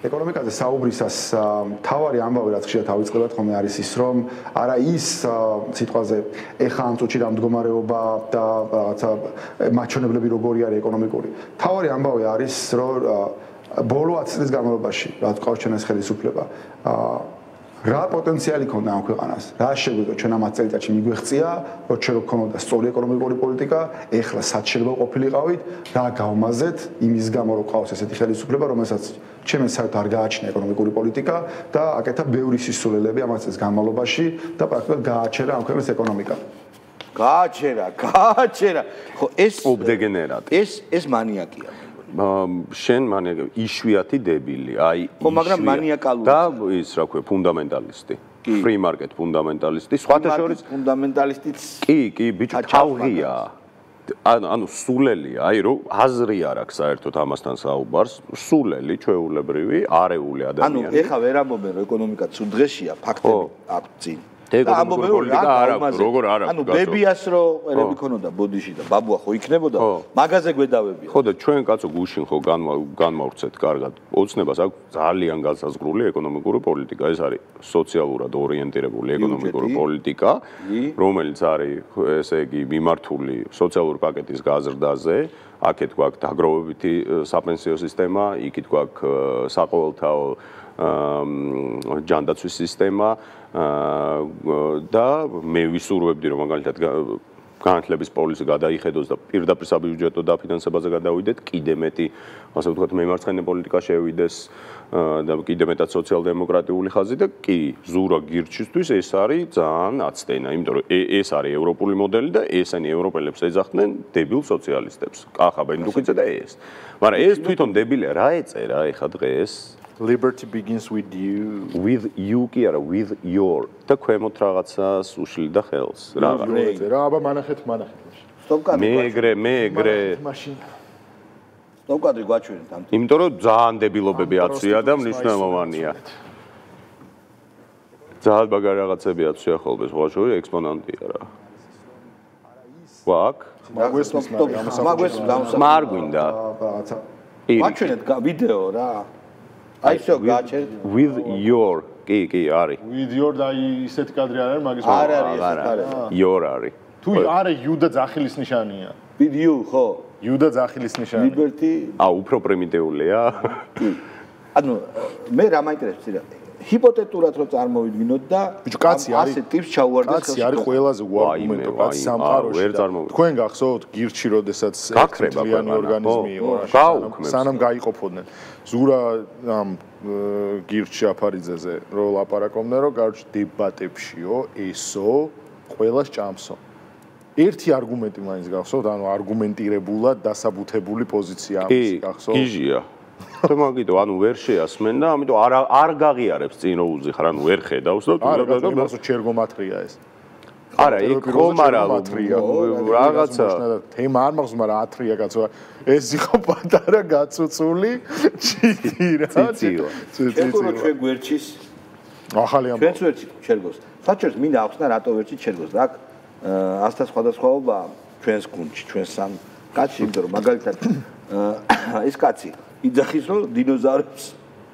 ეკონომიკაზე საუბრისას თავარი ამბავი რაც ხშირად ავიწყებთ ხოლმე არის ის რომ არა ის სიტყვაზე ეხა ამ წუთში რა მდგომარეობა და რაღაცა მაჩვენებლები როგორი არის ეკონომიკური თავარი ამბავი არის რომ ბოლო ათი წლის განმავლობაში რაც ყავს ჩვენს ხელისუფლება რა პოტენციალი ქონდა ამ ქვეყანას რა შეგვიძლია ჩვენ ამ ათი წელიწადში მიგვეღწია რომ ჩვენ გქონოდა სწორი ეკონომიკური პოლიტიკა ეხლა სად შეიძლება ყოფილიყავით რა გავმაზეთ იმის გამო რომ ყავს ესეთი ხელისუფლება რომელსაც ჩემს საერთოდ არ გააჩნია ეკონომიკური პოლიტიკა და აკეთა ბევრი სისულელები ამ ათი წლის განმავლობაში და პრაქტიკულად გააჩერა ამ ქვეყნის ეკონომიკა გააჩერა გააჩერა ხო ეს ობდეგენერატი ეს ეს მანიაკია შენ მანიაკი იშვიათი დებილი აი ხო მაგრამ მანიაკალური და ის რა ქვია ფუნდამენტალისტი free market ფუნდამენტალისტი სხვათა შორის ფუნდამენტალისტიც კი კი ბიჭო თავღია ანუ ანუ სულელია აი რომ აზრი არ აქვს საერთოდ ამასთან საუბარს სულელი ჩვეულებრივი არეული ადამიანი ანუ ეხა ვერ ამბობენ რომ ეკონომიკა ცუდ დღეშია ფაქტები აქვს წინ და ამბობენ რომ პოლიტიკა არ აქვს როგორ არ აქვს ანუ ბებიას რო ყვერები ქონოდა ბოდიში და ბაბუა ხო იქნებოდა მაგაზე გვედავებია ხო და ჩვენ კაცო გუშინ ხო განმავრცეთ კარგად ოცნებას აქვს ძალიან განსაზღვრული ეკონომიკური პოლიტიკა ეს არის სოციალურად ორიენტირებული ეკონომიკური პოლიტიკა რომელიც არის ესე იგი მიმართული სოციალური პაკეტის გაზრდაზე აქეთ გვაქვს დაგროვებითი საპენსიო სისტემა იქით გვაქვს საყოველთაო ჯანდაცვის სისტემა და მე ვისურვებდი რომ მაგალითად განათლების პოლიცი გადაიხედოს და პირდაპირ საბიუჯეტო დაფინანსებაზე გადავიდეთ კიდე მეტი ასე ვთქვათ მემარცხენე პოლიტიკა შევიდეს და კიდე მეტად სოციალ-დემოკრატიული ხაზი და კი ზურა გირჩისთვის ეს არის ძალიან აცდენა იმიტომ რომ ეს არის ევროპული მოდელი და ესენი ევროპელებს ეძახდნენ დებილ სოციალისტებს კახა ბენდუკიძე და ეს მაგრამ ეს თვითონ დებილია რა ეწერა ეხა დღეს Liberty begins with you with you კი არა with your და ქვემოთ რაღაცას უშლიდა ხელს რა რა აბა მანახეთ მანახეთ სტოპ კადრი მეგრე მეგრე სტოპ კადრი გვაჩვენეთ ამ იმიტომ რომ ძალიან დებილობები აცვია და მნიშვნელოვანია ძალიან მაგარი რაღაცები აცვია ხოლმე სხვა შორის ექსპონანტია რა ვაკ მაგვესმის მაგვესმის მარ გვინდა გვაჩვენეთ ვიდეო რა აი შო გაჩერდ with your კი კი არის with your და ისეთ კადრი არ არის მაგის არ არის არა your არის თუ არა you და ძახილის ნიშანია with you ხო you და ძახილის ნიშანი liberty ა უფრო პრიმიტიულია ანუ მე რა მაინტერესებს ირა ჰიპოთეტურად რო წარმოვიდგინოთ და ბიჭო კაცი არის ასეთ ტიპს ჩაუვარდეს კაცი არის ყველაზე უარგუმენტო კაცი სამყაროში თქვენ გახსოვთ გირჩი როდესაც ერთიანი ორგანიზმი იყო სანამ გაიყოფოდნენ ზურა ამ გირჩი აფარიძეზე რო ლაპარაკობდნენ რომ გარჩ დებატებშიო ესო ყველას ჭამსო ერთი არგუმენტი მაინც გახსოვთ ანუ არგუმენტირებულად დასაბუთებული პოზიცია ამის გახსოვთ კი გიჟია და მაგიტო ანუ ვერ შეასმენ და ამიტომ არ არ გაღიარებს წინ რო უზიხარ ანუ ვერ ხედავს და არა იმასო ჩერგომატრია ეს არა იქ ხომ არა რაღაცა თემა არ მაქვს მაგრამ ათრია კაცო ეს იყო პატარა გაწუწული ჩიტი რა ციცილო ციცილო ჩვენ გვერჩის ახალი ამბავი ჩვენც ვერჩით ჩერგოს საჭიროა მინდა ახსნა რატო ვერჩით ჩერგოს რა ასთა სხვადასხვაობა ჩვენს გუნდში ჩვენს სამ კაცში იმიტომ რომ მაგალითად ეს კაცი იძახის რომ დინოზავრებს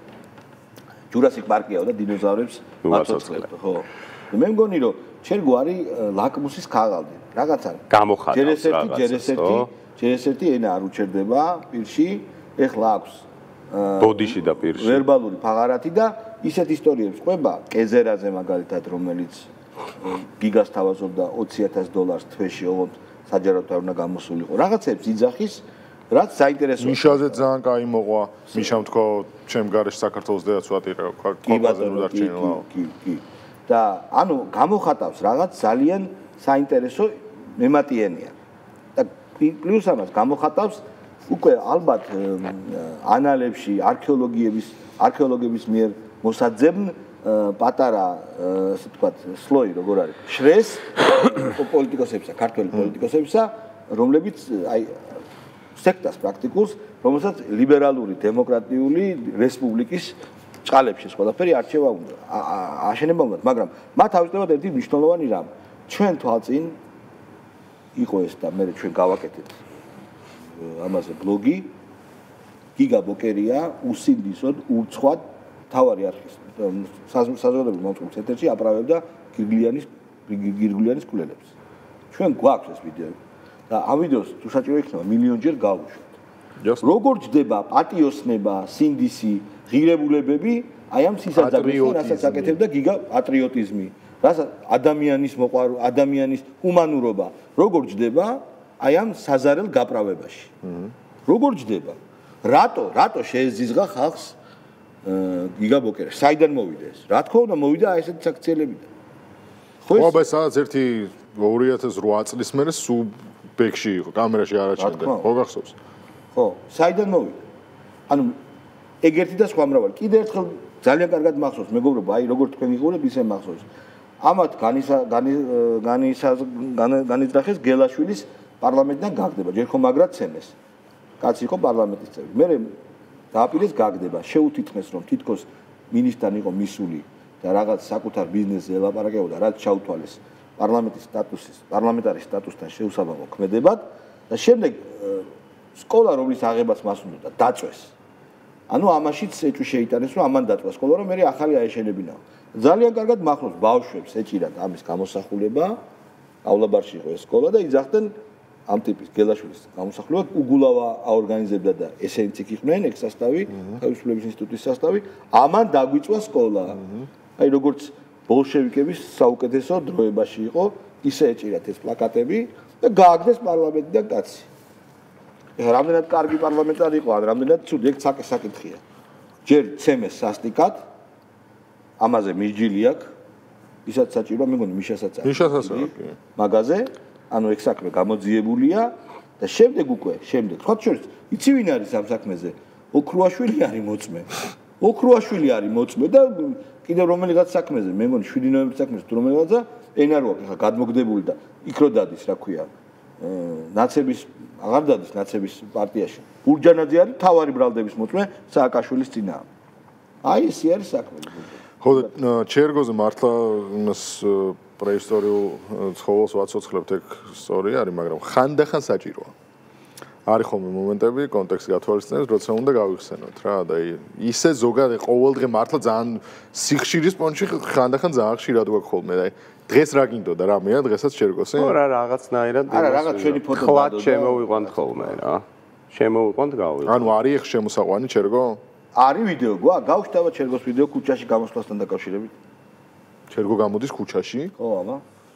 ჯურასიკ პარკიაო და დინოზავრებს მაწოცხლებთ ხო მე მგონი რომ ჩერგო არის ლაკმუსის ქაღალდი რაღაცა გამოხატავს რაღაცა ჯერესერთი ჯერესერთი ენა არ უჩერდება პირში ეხლა აქვს ბოდიში და პირში ვერბალური ფაღარათი და ისეთ ისტორიებს ყვება კეზერაზე მაგალითად რომელიც გიგას თავაზობდა ოცი ათას დოლარს თვეში ოღონდ საჯაროდ არ უნდა გამოსულიყო რაღაცებს იძახის რაც საინტერესოა მიშაზე ძალიან კაი მოყვა მიშამ თქო ჩემ გარეშე საქართველოს დედაცვატირა კვაკაზე უნდა რჩენილაო კი კი და ანუ გამოხატავს რაღაც ძალიან საინტერესო მემატიანია და პლუს ამას გამოხატავს უკვე ალბათ ანალებში არქეოლოგიების არქეოლოგების მიერ მოსაძებნ პატარა ასე ვთქვათ სლოი როგორ არის შრეს პოლიტიკოსებსა ქართველი პოლიტიკოსებსა რომლებიც აი სექტას პრაქტიკულს რომელსაც ლიბერალური დემოკრატიული რესპუბლიკის წყალებში ყველაფერი არჩევა უნდა აშენება უნდა მაგრამ მათ ავიწყდებათ ერთი მნიშვნელოვანი რამ ჩვენ თვალწინ იყო ეს და მე ჩვენ გავაკეთეთ ამაზე ბლოგი გიგა ბოკერია უსინდისოდ ურცხვად თავარი არხის საზოგადოებრივ მომწყობის ეთერში აპრავებდა გირგლიანის გირგლიანის კულელებს. ჩვენ გვაქვს ეს ვიდეო და ამ ვიდეოს თუ საჭირო იქნება მილიონჯერ გავუშვათ. როგორ ჯდება პატიოსნება, სინდისი, ღირებულებები აი ამ სისაძაგრესთან, რასაც აკეთებდა გიგა პატრიოტიზმი, რასაც ადამიანის მოყვარული, ადამიანის ჰუმანურობა, როგორ ჯდება აი ამ საზარელ გაправებაში. როგორ ჯდება? რატო, რატო შეეზიზღა ხალხს გიგა ბოკერა? საიდან მოვიდა ეს? რა თქმა უნდა, მოვიდა აი ესეთი საქციელებიდან. ხო, აბა სადაც ერთი ორი ათას რვა წლის მერე სულ ბექში იყო, კამერაში არ აჩვენდა. ხო გახსოვს? ხო, საიდან მოვიდა? ანუ ეგერთი და სხვა მრავალი. კიდე ერთხელ ძალიან კარგად მახსოვს, მეგობრებო, აი როგორ თქვენ იღურებ, ისე მახსოვს. ამათ განისა განისა განიძრახეს გელაშვილის პარლამენტიდან გაგდება, ჯერ ხომ მაგრად ცემეს. კაცი იყო პარლამენტის წევრი. მე დააპირეს გაგდება, შეუთითმეს რომ თითქოს მინისტრთან იყო მისული და რაღაც საკუთარ ბიზნესზე ელაპარაკებოდა, რაც ჩაუთვალეს პარლამენტის სტატუსის, პარლამენტარის სტატუსთან შეუსაბამო ქმედებად და შემდეგ სკოლა რომლის აღებას მას უნდა დაწვეს. ანუ ამაშიც ეჭვი შეიტანეს რომ ამან დაწვა სკოლა რომ მე ახალი აეშენებინა. ძალიან კარგად მახსოვს ბავშვებს ეჭირათ ამის გამოსახულება, პავლაბარში იყო ეს სკოლა და იძახდნენ ამ ტიპის გელაშვილის გამოსახულება უგულავა აორგანიზებდა და ესენიც იქ იყვნენ ეგ სასტავი, თავისუფლების ინსტიტუტის სასტავი, ამან დაგვიწვა სკოლა. აი როგორც ბოლშევიკების საუკეთესო დროებაში იყო, ისე ეჭირათ ეს პლაკატები და გააგდეს პარლამენტიდან კაცი. ეხლა რამდენად კარგი პარლამენტარი იყო, ან რამდენად ცუდი, ეგ საკითხია. ჯერ ცემეს სასტიკად, ამაზე მიჯილი აქვს, ისაც საჭიროა, მე მგონი მიშასაც არის. მიშასაც არის, კი. მაგაზე, ანუ ეგ საქმე გამოძიებულია და შემდეგ უკვე, შემდეგ, სხვა შორის, იცი ვინ არის ამ საქმეზე? ოქრუაშვილი არის მოწმე. ოქრუაშვილი არის მოწმე და კიდევ რომელიღაც საქმეზე, მე მგონი შვიდი ნოემბრის საქმეზე თუ რომელიღაცა ენაროა ხა გადმოგდებული და იქ რო დადის, რა ქვია, ნაცების აღარ დადის ნაცების პარტიაში. ბურჯანაძე არის თავარი ბრალდების მოწმე სააკაშვილის წინაა. აი ესე არის საქმე. ხო, ჩერგოზე მართლა იმას პრეისტორიულ ცხოველს ვაცოცხლებთ, ეგ სწორი არის, მაგრამ ხანდახან საჭიროა. არის ხოლმე მომენტები, კონტექსტი გათვალისწინებს, როცა უნდა გავიხსენოთ რა და ისე ზოგადად ყოველდღე მართლა ძალიან სიხშირის პონჩი ხანდახან ძალიან ხშირად გვაქვს ხოლმე და დღეს რა გინდოდა რამეა დღესაც შერგოსი? ხო რა რაღაცნაირად არა რაღაც ჩვენი ფოტო დადო და შემოვიყვანთ ხოლმე რა. შემოვიყვანთ გავიყვანთ. ანუ არის ხ შემოსაყვანი ჩერგო? არის ვიდეო გვა, გავხსნავა ჩერგოს ვიდეო ქუჩაში გამოსვლასთან დაკავშირებით. ჩერგო გამოდის ქუჩაში? ხო, აბა.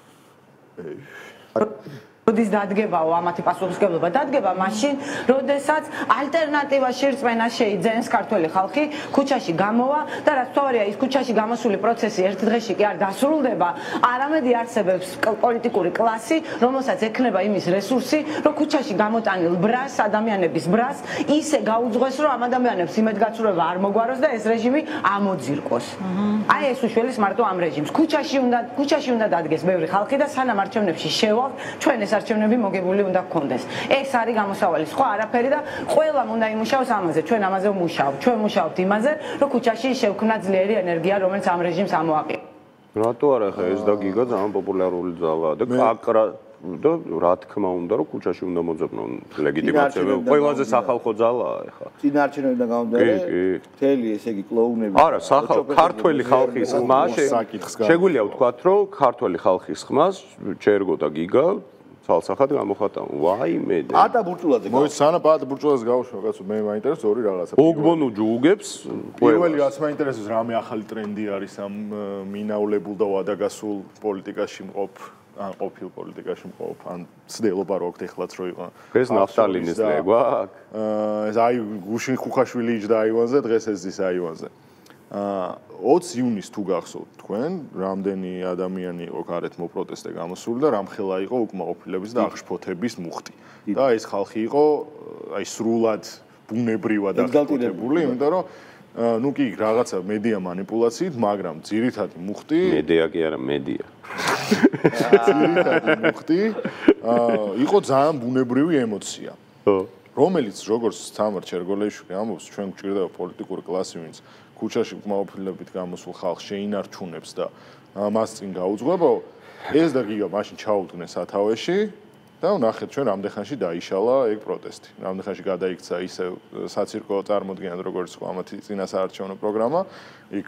როდის დადგებაო ამათი პასუხისმგებლობა? დადგება მაშინ, როდესაც ალტერნატივაში რწმენა შეიძენს ქართველი ხალხი, ქუჩაში გამოვა და რაც თავარია ის ქუჩაში გამოსული პროცესი ერთ დღეში კი არ დასრულდება, არამედ იარსებებს პოლიტიკური კლასი, რომელსაც ექნება იმის რესურსი, რომ ქუჩაში გამოტანილ ბრას, ადამიანების ბრას, ისე გაუძღვეს, რომ ამ ადამიანებს იმედგაცრუება არ მოგვაროს და ეს რეჟიმი ამოძირკოს. აი ეს უშველის მარტო ამ რეჟიმს. ქუჩაში უნდა ქუჩაში უნდა დადგეს ბევრი ხალხი და სანამ არჩევნებში შევალთ, ჩვენ ეს არჩევნები მოგებული უნდა გქონდეს. ეს არის გამოსავალი, სხვა არაფერი და ყველამ უნდა იმუშაოს ამაზე. ჩვენ ამაზე ვმუშაობთ. ჩვენ ვმუშაობთ იმაზე, რომ ქუჩაში შევქმნა ძლიერი ენერგია, რომელიც ამ რეჟიმს ამოაყენებს. რატო არა ხა ეს და გიგა ძალიან პოპულარული ძალაა და კაკრა და რა თქმა უნდა რომ ქუჩაში უნდა მოძებნონ ლეგიტიმაციები. ყველაზე სახალხო ძალაა ეხა. წინა არჩევნებიდან გამომდინარე, მთელი ესე იგი კლოუნები. არა, სახალხო ქართველი ხალხის ხმა შეგვიძლია ვთქვათ, რომ ქართველი ხალხის ხმას ჩერგო და გიგა ცალსახად გამოხატავ. ვაიმე. პატა ბურჭულაძე. მოიც სანა პატა ბურჭულაძე გავუშვა, კაცო, მე მაინტერესებს ორი რაღაცა. ოგბონუ ჯუგებს. პირველი რაც მაინტერესებს, რამე ახალი ტრენდი არის ამ მინაულებულ და ვადაგასულ პოლიტიკაში მყოფ, ან ყოფილ პოლიტიკაში მყოფ, ან ცდილობა რო აქვს ეხლაც რო იყო. ეს ნაფტალინის ლეგვა აქ. ეს აი გუშინ ხუხაშვილი იჯდა აივანზე, დღეს ეს ის აივანზე. ოცი ივნისს თუ გახსოვთ თქვენ, რამდენი ადამიანი იყო გარეთ მოპროტესტე გამოსული და რამხელა იყო უკმაყოფილების და აღშფოთების მუხტი. და ეს ხალხი იყო აი სრულად ბუნებრივად აღშფოთებული, იმიტომ რომ ну კი რაღაცა მედია манипуляციით, მაგრამ ძირითადი მუხტი მედია კი არა მედია. ძირითადი მუხტი იყო ძალიან ბუნებრივი ემოცია. რომელიც როგორც თამარ ჩერგოლეიშვილი ამბობს, ჩვენ გვჭირდება პოლიტიკური კლასი, ვინც ქუჩაში უკმაყოფილებით გამოსულ ხალხს შეინარჩუნებს და მას წინ გაუძღვებაო, ეს და გიგა მაშინ ჩაუდგნენ სათავეში და ნახეთ ჩვენ რამდენ ხანში დაიშალა ეგ პროტესტი. რამდენ ხანში გადაიქცა ისე საცირკო წარმოდგენად როგორც ხო ამათი წინასაარჩევნო პროგრამა. იქ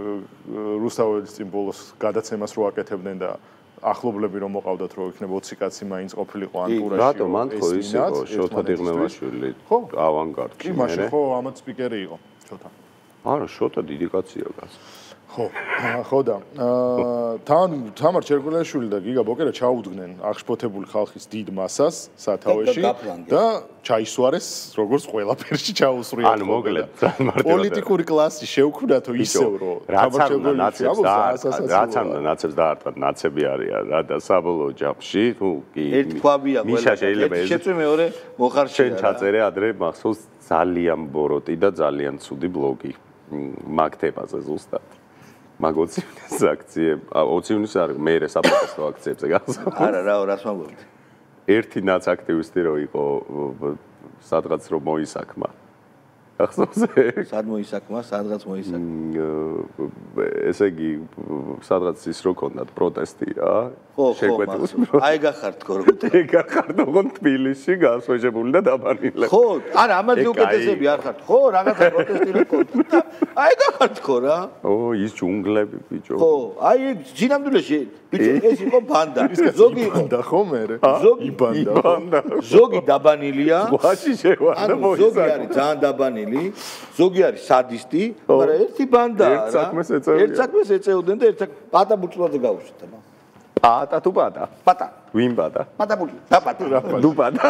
რუსთაველის წინ ბოლოს გადაცემას რო აკეთებდნენ და ახლობლები რომ მოყავდათ რომ იქნება ოცი კაცი მაინც ყოფილიყო ანტურაში. რატო მან ხო ისე ხო შოთა დიღმელაშვილი ავანგარდში. კი მაშინ ხო ამათ სპიკერი იყო შოთა. არა შოთა დიდი კაცია კაც. ხო, ხო და თან თამარ ჩერგულაშვილი და გიგა ბოკერა ჩაუდგნენ აღშფოთებული ხალხის დიდ მასას სათავეში და ჩაისვარეს როგორც ყველაფერში ჩაუსრია. ანუ მოკლედ პოლიტიკური კლასი შეუქმნათო ისევ რომ თამარ ჩერგულაშვილი რაც ამ ნაცებს დაარტყათ ნაცები არიან რა და საბოლოო ჯამში თუ კი ერთქვაბია ყველა შეწვი მეორე მოხარშია. შენ ჩაწერე ადრე მახსოვს ძალიან ბოროტი და ძალიან ცუდი ბლოგი მაგ თემაზე ზუსტად. მაგ ოცივნის აქციებ, ოცივნის არ მე საპროტესტო აქციებზე გახსოვს. არა, რაო, რას მაგობთ? ერთი ნაც აქტივისტი რო იყო სადღაც რომ მოისაქმა. გახსოვს? სად მოისაქმა, სადღაც მოისაქმა. ესე იგი, სადღაც ის რო ქონდათ პროტესტი რა. ხო, ხო, აი გახართ თქო რო. აი გახართ ოღონ თბილისში გასვეშებული და დაბანილი. ხო, არა, ამაზე უკეთესები არ ხართ. ხო, რაღაცა პროტესტი რო ქონდათ. აი გახართ თქო რა. ო, ის ჯუნგლები ბიჭო. ხო, აი ჯინამდვილეში ბიჭო ეს იყო ბანდა. ზოგი ბანდა ხო მე? ზოგი ბანდა. ზოგი დაბანილია. ზღვაში შევარდა მოისაკ. ზოგი არის ძალიან დაბანილი, ზოგი არის სადისტი, მაგრამ ერთი ბანდა რა. ერთ საქმეს ეწევიან. ერთ საქმეს ეწეოდნენ და ერთ პატა ბუჭლაძე გაუშვით. პატა თუ პატა? პატა. ვინ პატა? პატა ბუჭლა. და პატა. ნუ პატა.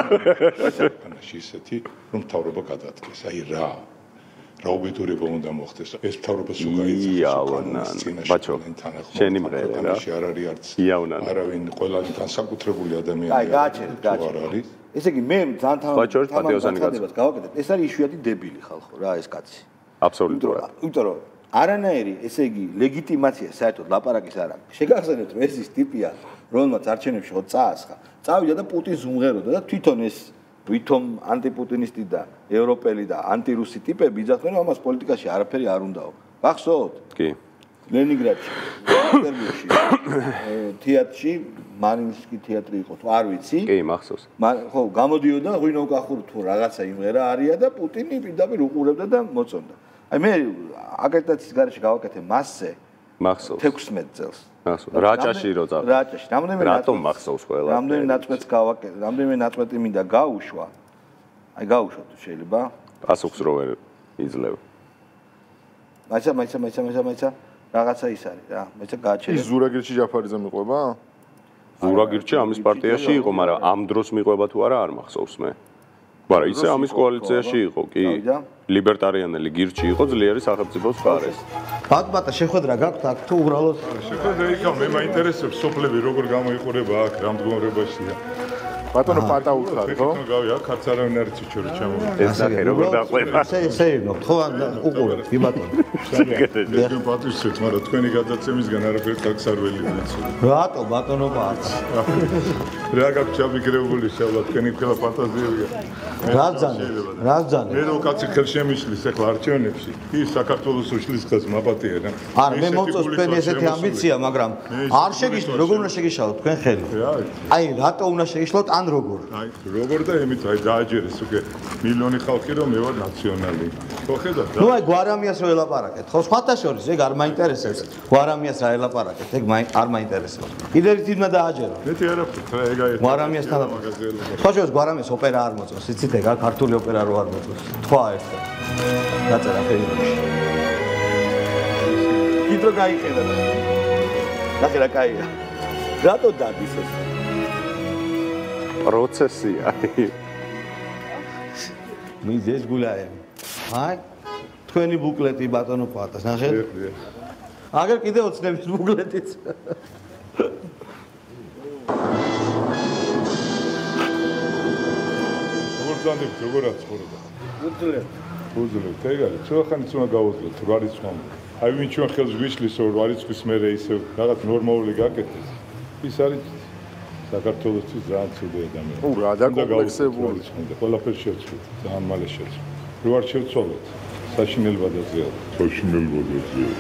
ანაში ისეთი რომ მთავრობა გადადგეს. აი რა. რა უბედურება უნდა მოხდეს. ეს მთავრობა სულ გაიძახეს. იავნან. ბაჩო. შენი მღერე რა. არ არის არც. იავნან. არავინ ყველანი განსაკუთრებული ადამიანი. აი გააჩერეთ, გააჩერეთ. ესე იგი მე ძალიან თამამად გავაკეთებ. ეს არის იშვიათი დებილი ხალხო რა ეს კაცი. აბსოლუტურად. იმიტომ რომ არანაირი ესე იგი ლეგიტიმაცია საერთოდ ლაპარაკის არ აქვს. შეგახსენებთ რომ ეს ის ტიპია, რომელმაც არჩევნებში ხო წაასხა. წავიდა და პუტინს უმღეროდა და თვითონ ეს ვითომ ანტიპუტინისტი და ევროპელი და ანტირუსი ტიპები იძახდნენ რომ ამას პოლიტიკაში არაფერი არ უნდაო. გახსოვთ? კი. ლენინგრადში, პეტერბურგში, თეატრში, მარინსკი თეატრი იყო თუ არ ვიცი. კი, მახსოვს. ხო, გამოდიოდა ღვინო კახური თუ რაღაცა იმღერა არია და პუტინი პირდაპირ უყურებდა და მოწონდა. აი მე აკრედიტაციის გარეშე გავაკეთე მასზე. მახსოვს. თექვსმეტ წელს. მახსოვს. რაჭაში რო წავ. რაჭაში. რამდენიმე რატომ მახსოვს ყველა? რამდენიმე ნაწყვეტს გავაკეთე, რამდენიმე ნაწყვეტი მინდა გაუშვა. აი გაუშვა თუ შეიძლება. პასუხს რო ვერ იძლევ. მაიცა, მაიცა, მაიცა, მაიცა, მაიცა. რაღაცა ის არის რა. მეცა გააჩერე. ის ზურაგირჩი ჯაფარიძე მიყვება? ზურაგირჩი ამის პარტიაში იყო, მაგრამ ამ დროს მიყვება თუ არა არ მახსოვს მე. მაგრამ ისე ამის კოალიციაში იყო, კი. ლიბერტარიანელი გირჩი იყო ძლიერი სახელმწიფოს მხარეს. ბატბატა შეხვედრა გაქვთ აქ თუ უბრალოდ შეხვედრა იქა მე მაინტერესებს სოფლები როგორ გამოიყურება აქ რამ მდგომარეობაშია. ბატონო პატა უთხარ ხო? გავია აქ არც არავინ არ იცი ჩვენ ჩამოვიდა. ეს ნახე როგორ დაყვება. ესე ესე ნოთ ხო უყურებთ კი ბატონო. ეს პატივისცემთ, მაგრამ თქვენი გადაცემისგან არაფერი ხალხს არ ველიძებთ. რატო ბატონო პარც? რა გაქვს ჩამიგრეული შევალ თქვენი ყველა ფანტაზიებია. რა ძანე? რა ძანე? მე რო კაცი ხელშემიშლის ახლა არჩევნებში, ის საქართველოს უშლის ხაზ მაპატიერა. არა, მე მომწონს თქვენი ესეთი ამბიცია, მაგრამ არ შეგიშლოთ, როგორ უნდა შეგიშალოთ თქვენ ხელი? აი, რატო უნდა შეგიშლოთ ან როგორ? აი, როგორ და ემით აი დააჯერეს უკვე მილიონი ხალხი რომ მე ვარ ნაციონალი. ხო ხედავთ? ნუ აი გვარამიას რო ელაპარაკეთ, ხო სხვათა შორის ეგ არ მაინტერესებს. გვარამიას რა ელაპარაკეთ, ეგ არ მაინტერესებს. კიდევ ერთი უნდა დააჯერო. მეთი არაფერი, რა ეგ აი. გვარამიასთან სხვა შორის გვარამიას ოპერა არ მოწონს, იცით ეგ ქართული ოპერა რო არ მოწონს. თქვა ერთად. დაწერა ფეისბუქში. კიდრო გაიყედა. ნახე რა კაია. რატო დადის ეს? პროცესია. მიზეს გულაე. აი თქვენი ბუკლეტი ბატონო პატას, ნახეთ? აგერ კიდე ოცნების ბუკლეტიც. როგორ ძანდებთ, როგორ აცხოვრება? უძლებ. უძლებ, ეგ არის. თუ ახანიც უნდა გავუძლოთ რვარიცხვამ. აი ვინ ჩვენ ხელს გვიშლის რომ რვარიცხვის მერე ისე რაღაც ნორმალური გაკეთდეს. ის არის საქართველოსთვის ძალიან ცუდი ადამიანი. უ რა დაკომპლექსებული. ყველაფერს შევცვლით, ძალიან მალე შევცვლით. რო არ შევცვალოთ, საშინელებადაზეა. საშინელებადაზეა.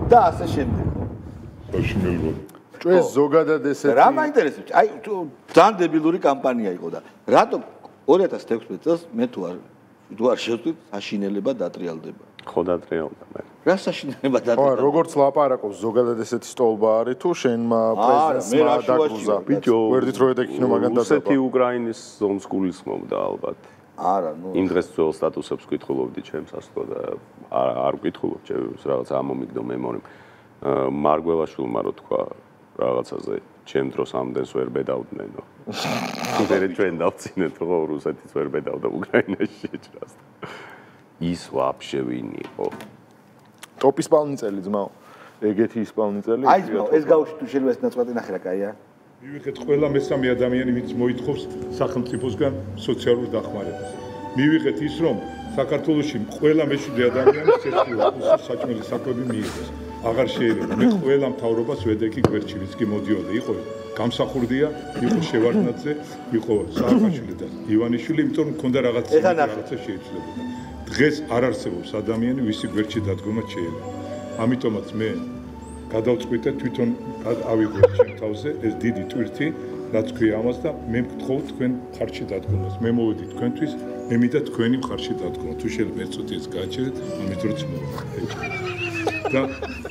და ასე შემდეგ. საშინელო. ჩვენ ზოგადად ესეთი რა მაინტერესებს? აი ძალიან დებილური კამპანია იყო და რატო ორი ათას თექვსმეტ წელს მე თუ არ თუ არ შევწვით საშინელება დატრიალდება. ხო დატრიალდა მე. რა საშინელება ხო, დატრიალდება? როგორც ლაპარაკობს, ზოგადად ესეთი სტოლბა არის თუ შენმა პრეზიდენტმა დაგრუზა. ბიჭო, ვერდით რო ედექინო მაგან დაძაბა. რუსეთი უკრაინის ომს გულისხმობდა ალბათ. არა, ნუ იმ დღეს ძველ სტატუსებს ვკითხულობდი ჩემს ასწო და არ ვკითხულობ ჩემს რაღაც ამომიგდო მემორიმ. მარგველაშვილმა რო თქვა რაღაცაზე ჩემ დროს ამდენს ვერ ბედავდნენო. მერე ჩვენ დავწინეთ ხო რუსეთიც ვერ ბედავდა უკრაინაში შეჭრას. ის ვაფშე ვინ იყო? ტოპის პალნიწელი ძმაო. ეგეთი ისპალნიწელი. აი ძმაო, ეს გავუშვი თუ შეიძლება ეს ნაწყვეტი ნახე რა კაია. მივიღეთ ყველა მესამე ადამიანი, ვინც მოითხოვს სახელმწიფოსგან სოციალურ დახმარებას. მივიღეთ ის, რომ საქართველოში ყველა მეშვიდე ადამიანს ეს საჭმელი საკვები მიიღოს. აღარ შეიძლება. მე ყველა მთავრობას ვედეკი გვერდში ვიც კი მოდიოდა, იყო გამსახურდია, იყო შევარდნაძე, იყო სააკაშვილი და ივანიშვილი, იმიტომ რომ მქონდა რაღაც რაღაცა შეიძლებოდა. დღეს არ არსებობს ადამიანი, ვისი გვერდში დადგომა შეიძლება. ამიტომაც მე გადავწყვიტე თვითონ ავიღო ჩემ თავზე ეს დიდი ტვირთი, რაც ქვია ამას და მე მგთხოვ თქვენ მხარში დადგომას. მე მოვედი თქვენთვის, მე მინდა თქვენი მხარში დადგომა. თუ შეიძლება ერთ წუთი ეს გააჩერეთ, ამით როც მოვა. და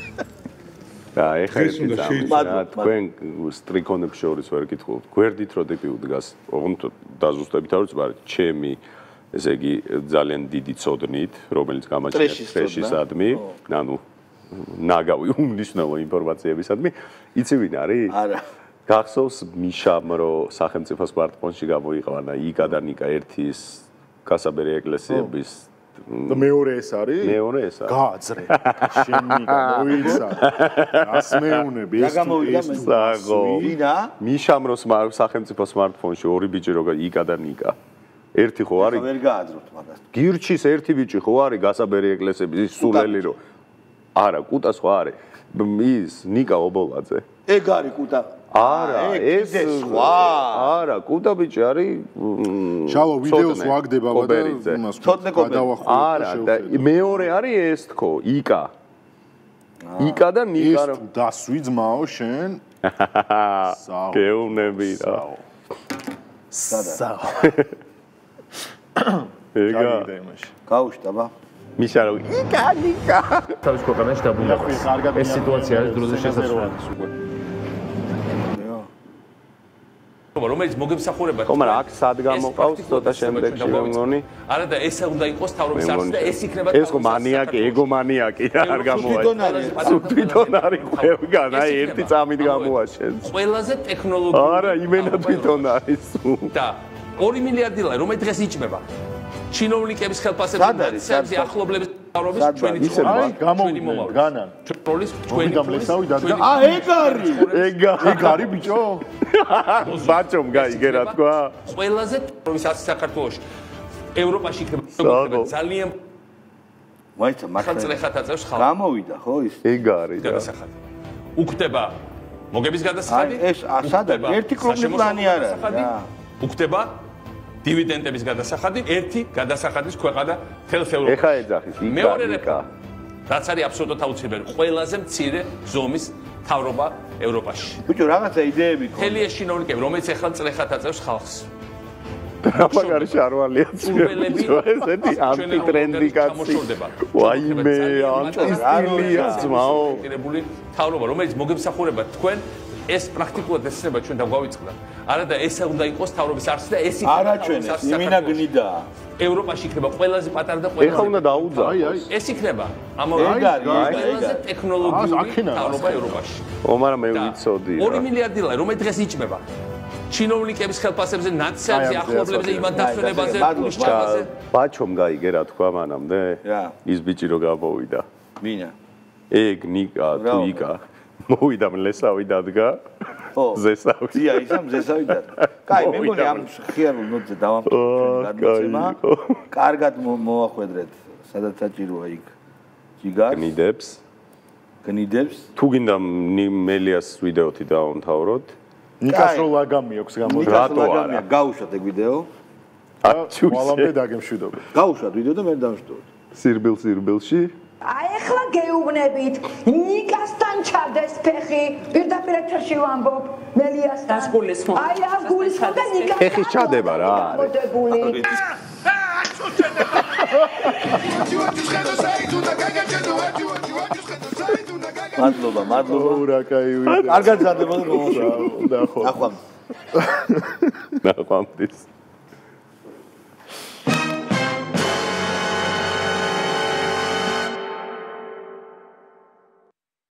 და ეხლა შეიძლება თქვენ სტრიქონებს შორის ვერ გითხულობთ. გვერდით რო ტიპი უდგას, ოღონდ დაზუსტებით არ ვწვარ, ჩემი ესე იგი ძალიან დიდი წოდნით, რომელიც გამაჩნია ტრეშისადმი, ანუ ნაგავი უმნიშვნელო ინფორმაციებისადმი, იცი ვინ არის? არა. გახსოვს მიშამ რო სახელმწიფო სმარტფონში გამოიყვანა იკა და ნიკა ერთის კასაბერი ეკლესიების და მეორე ეს არის? მეორე ეს არის. გააძრე. შენიკა მოიცა. რას მეუნები ეს ეს საღო. მიშამ რო სახელმწიფო სმარტფონში ორი ბიჭი რო იკა და ნიკა ერთი ხო არის? ვერ გააძროთ მაგას. გირჩის ერთი ბიჭი ხო არის გასაბერი ეკლესიების სულელი რო არა, კუტას ხო არის? ის ნიკა ობოლაძე. ეგ არის კუტა. არა, ეს სხვა. არა, კუტა ბიჭი არის. შალო ვიდეოს ვაგდება და იმას გადავახურებ. არა, და მეორე არის ეს თქო, იკა. იკა და ნიკა. ეს თუ დასვი ძმაო შენ. საო. გეუნები რა. სადა. ეგა. გაუშტა ბა. მიშა რა იკა ნიკა. თავის ქვეყანაში დაბრუნდა. ეს სიტუაცია არის დროზე შესაძლებელი. რომელიც მოგემსახურება თქო, მაგრამ აქ სად გამოყავს ცოტა შემდეგში მე მგონი. არა და ეს უნდა იყოს თავრობის არხი და ეს იქნება ეს ხო მანიაკი, ეგომანიაკი არ გამოაჩენს. თვითონ არის ყველგან, აი ერთი წამით გამოაჩენს. ყველაზე ტექნოლოგიური არა, იმენა თვითონ არის. და ორი მილიარდი ლარი რომ დღეს იჭმება. ჩინოვნიკების ხელფასების ახლობლების თავრობის ჩვენი აი გამოვიდნენ განან როლის ჩვენი დამლესავი დადგა ა ეგ არის ეგ ეგ არის ბიჭო ბაჭომ გაიგე რა თქვა ყველაზე თავრობის არხი საქართველოში ევროპაში იქნება ძალიან მაიცა მართლა ხათაწევს ხალხი გამოვიდა ხო ის ეგ არის გადასახადი უქდება მოგების გადასახადი ეს სადაც ერთი კრული პლანი არ არის უქდება დივიდენდების გადასახადი, ერთი გადასახადის ქვეყანა თელს ევროპაში. ეხა ეძახის იკა. მეორე რეფორმა. რაც არის აბსოლუტურად აუცილებელი. ყველაზე მცირე ზომის თავრობა ევროპაში. ბიჭო, რაღაცა იდეები ქონდა. თელი ეს ჩინოვნიკები, რომელიც ეხლა წლეხად აწევს ხალხს. მაგარი შარვალია. ესეთი ანტიტრენდი კაცი. ვაიმე, ანტისტილია ძმაო. თავრობა, რომელიც მოგემსახურება თქვენ ეს პრაქტიკულად ესება ჩვენ დაგვავიწყდა. არა და ეს უნდა იყოს თავრობის არხი და ეს იქნება არა ჩვენ ეს იმინა გნიდა. ევროპაში იქნება ყველაზე პატარა და ყველაზე ეხლა უნდა დაუძა. აი აი ეს იქნება ამავე ყველაზე ტექნოლოგიური თავრობა ევროპაში. ო მაგრამ მე ვიცოდი. ორი მილიარდი ლარი რომ დღეს იჭმება. ჩინოვნიკების ხელფასებზე, ნაციაზე, ახლობლებზე, იმან დასვენებაზე, პუშჩაბაზე. ბაჩომ გაიგე რა თქვა მანამდე? ის ბიჭი რო გამოვიდა. მინა. ეგ ნიკა თუ იკა. მოვიდა მლესავი დადგა. ხო. ზესავი. ძია ისამ ზესავი დადგა. კაი, მე მგონი ამ ხიარულ ნოტზე დავამტკიცე გადმოცემა. კარგად მოახვედრეთ, სადაც საჭიროა იქ. ჯიგარ. გნიდებს. გნიდებს. თუ გინდა მელიას ვიდეოთი დავამთავროთ. ნიკას რო ლაგამი აქვს გამოდი. რატო არა? გაუშვათ ეგ ვიდეო. ვალამდე დაგემშვიდობთ. გაუშვათ ვიდეო და მე დავშტოთ. სირბილ სირბილში. აი ახლა გეუბნებით ნიკასთან ჩადეს ფეხი პირდაპირ ეთერში ვამბობ მელიასთან დასგულისხმობ აი რა გულისხმობ და ნიკასთან ფეხის ჩადება რა მადლობა მადლობა ურა кайვი კარგად ზარდება და ნახო ნახვამ ნახვამდის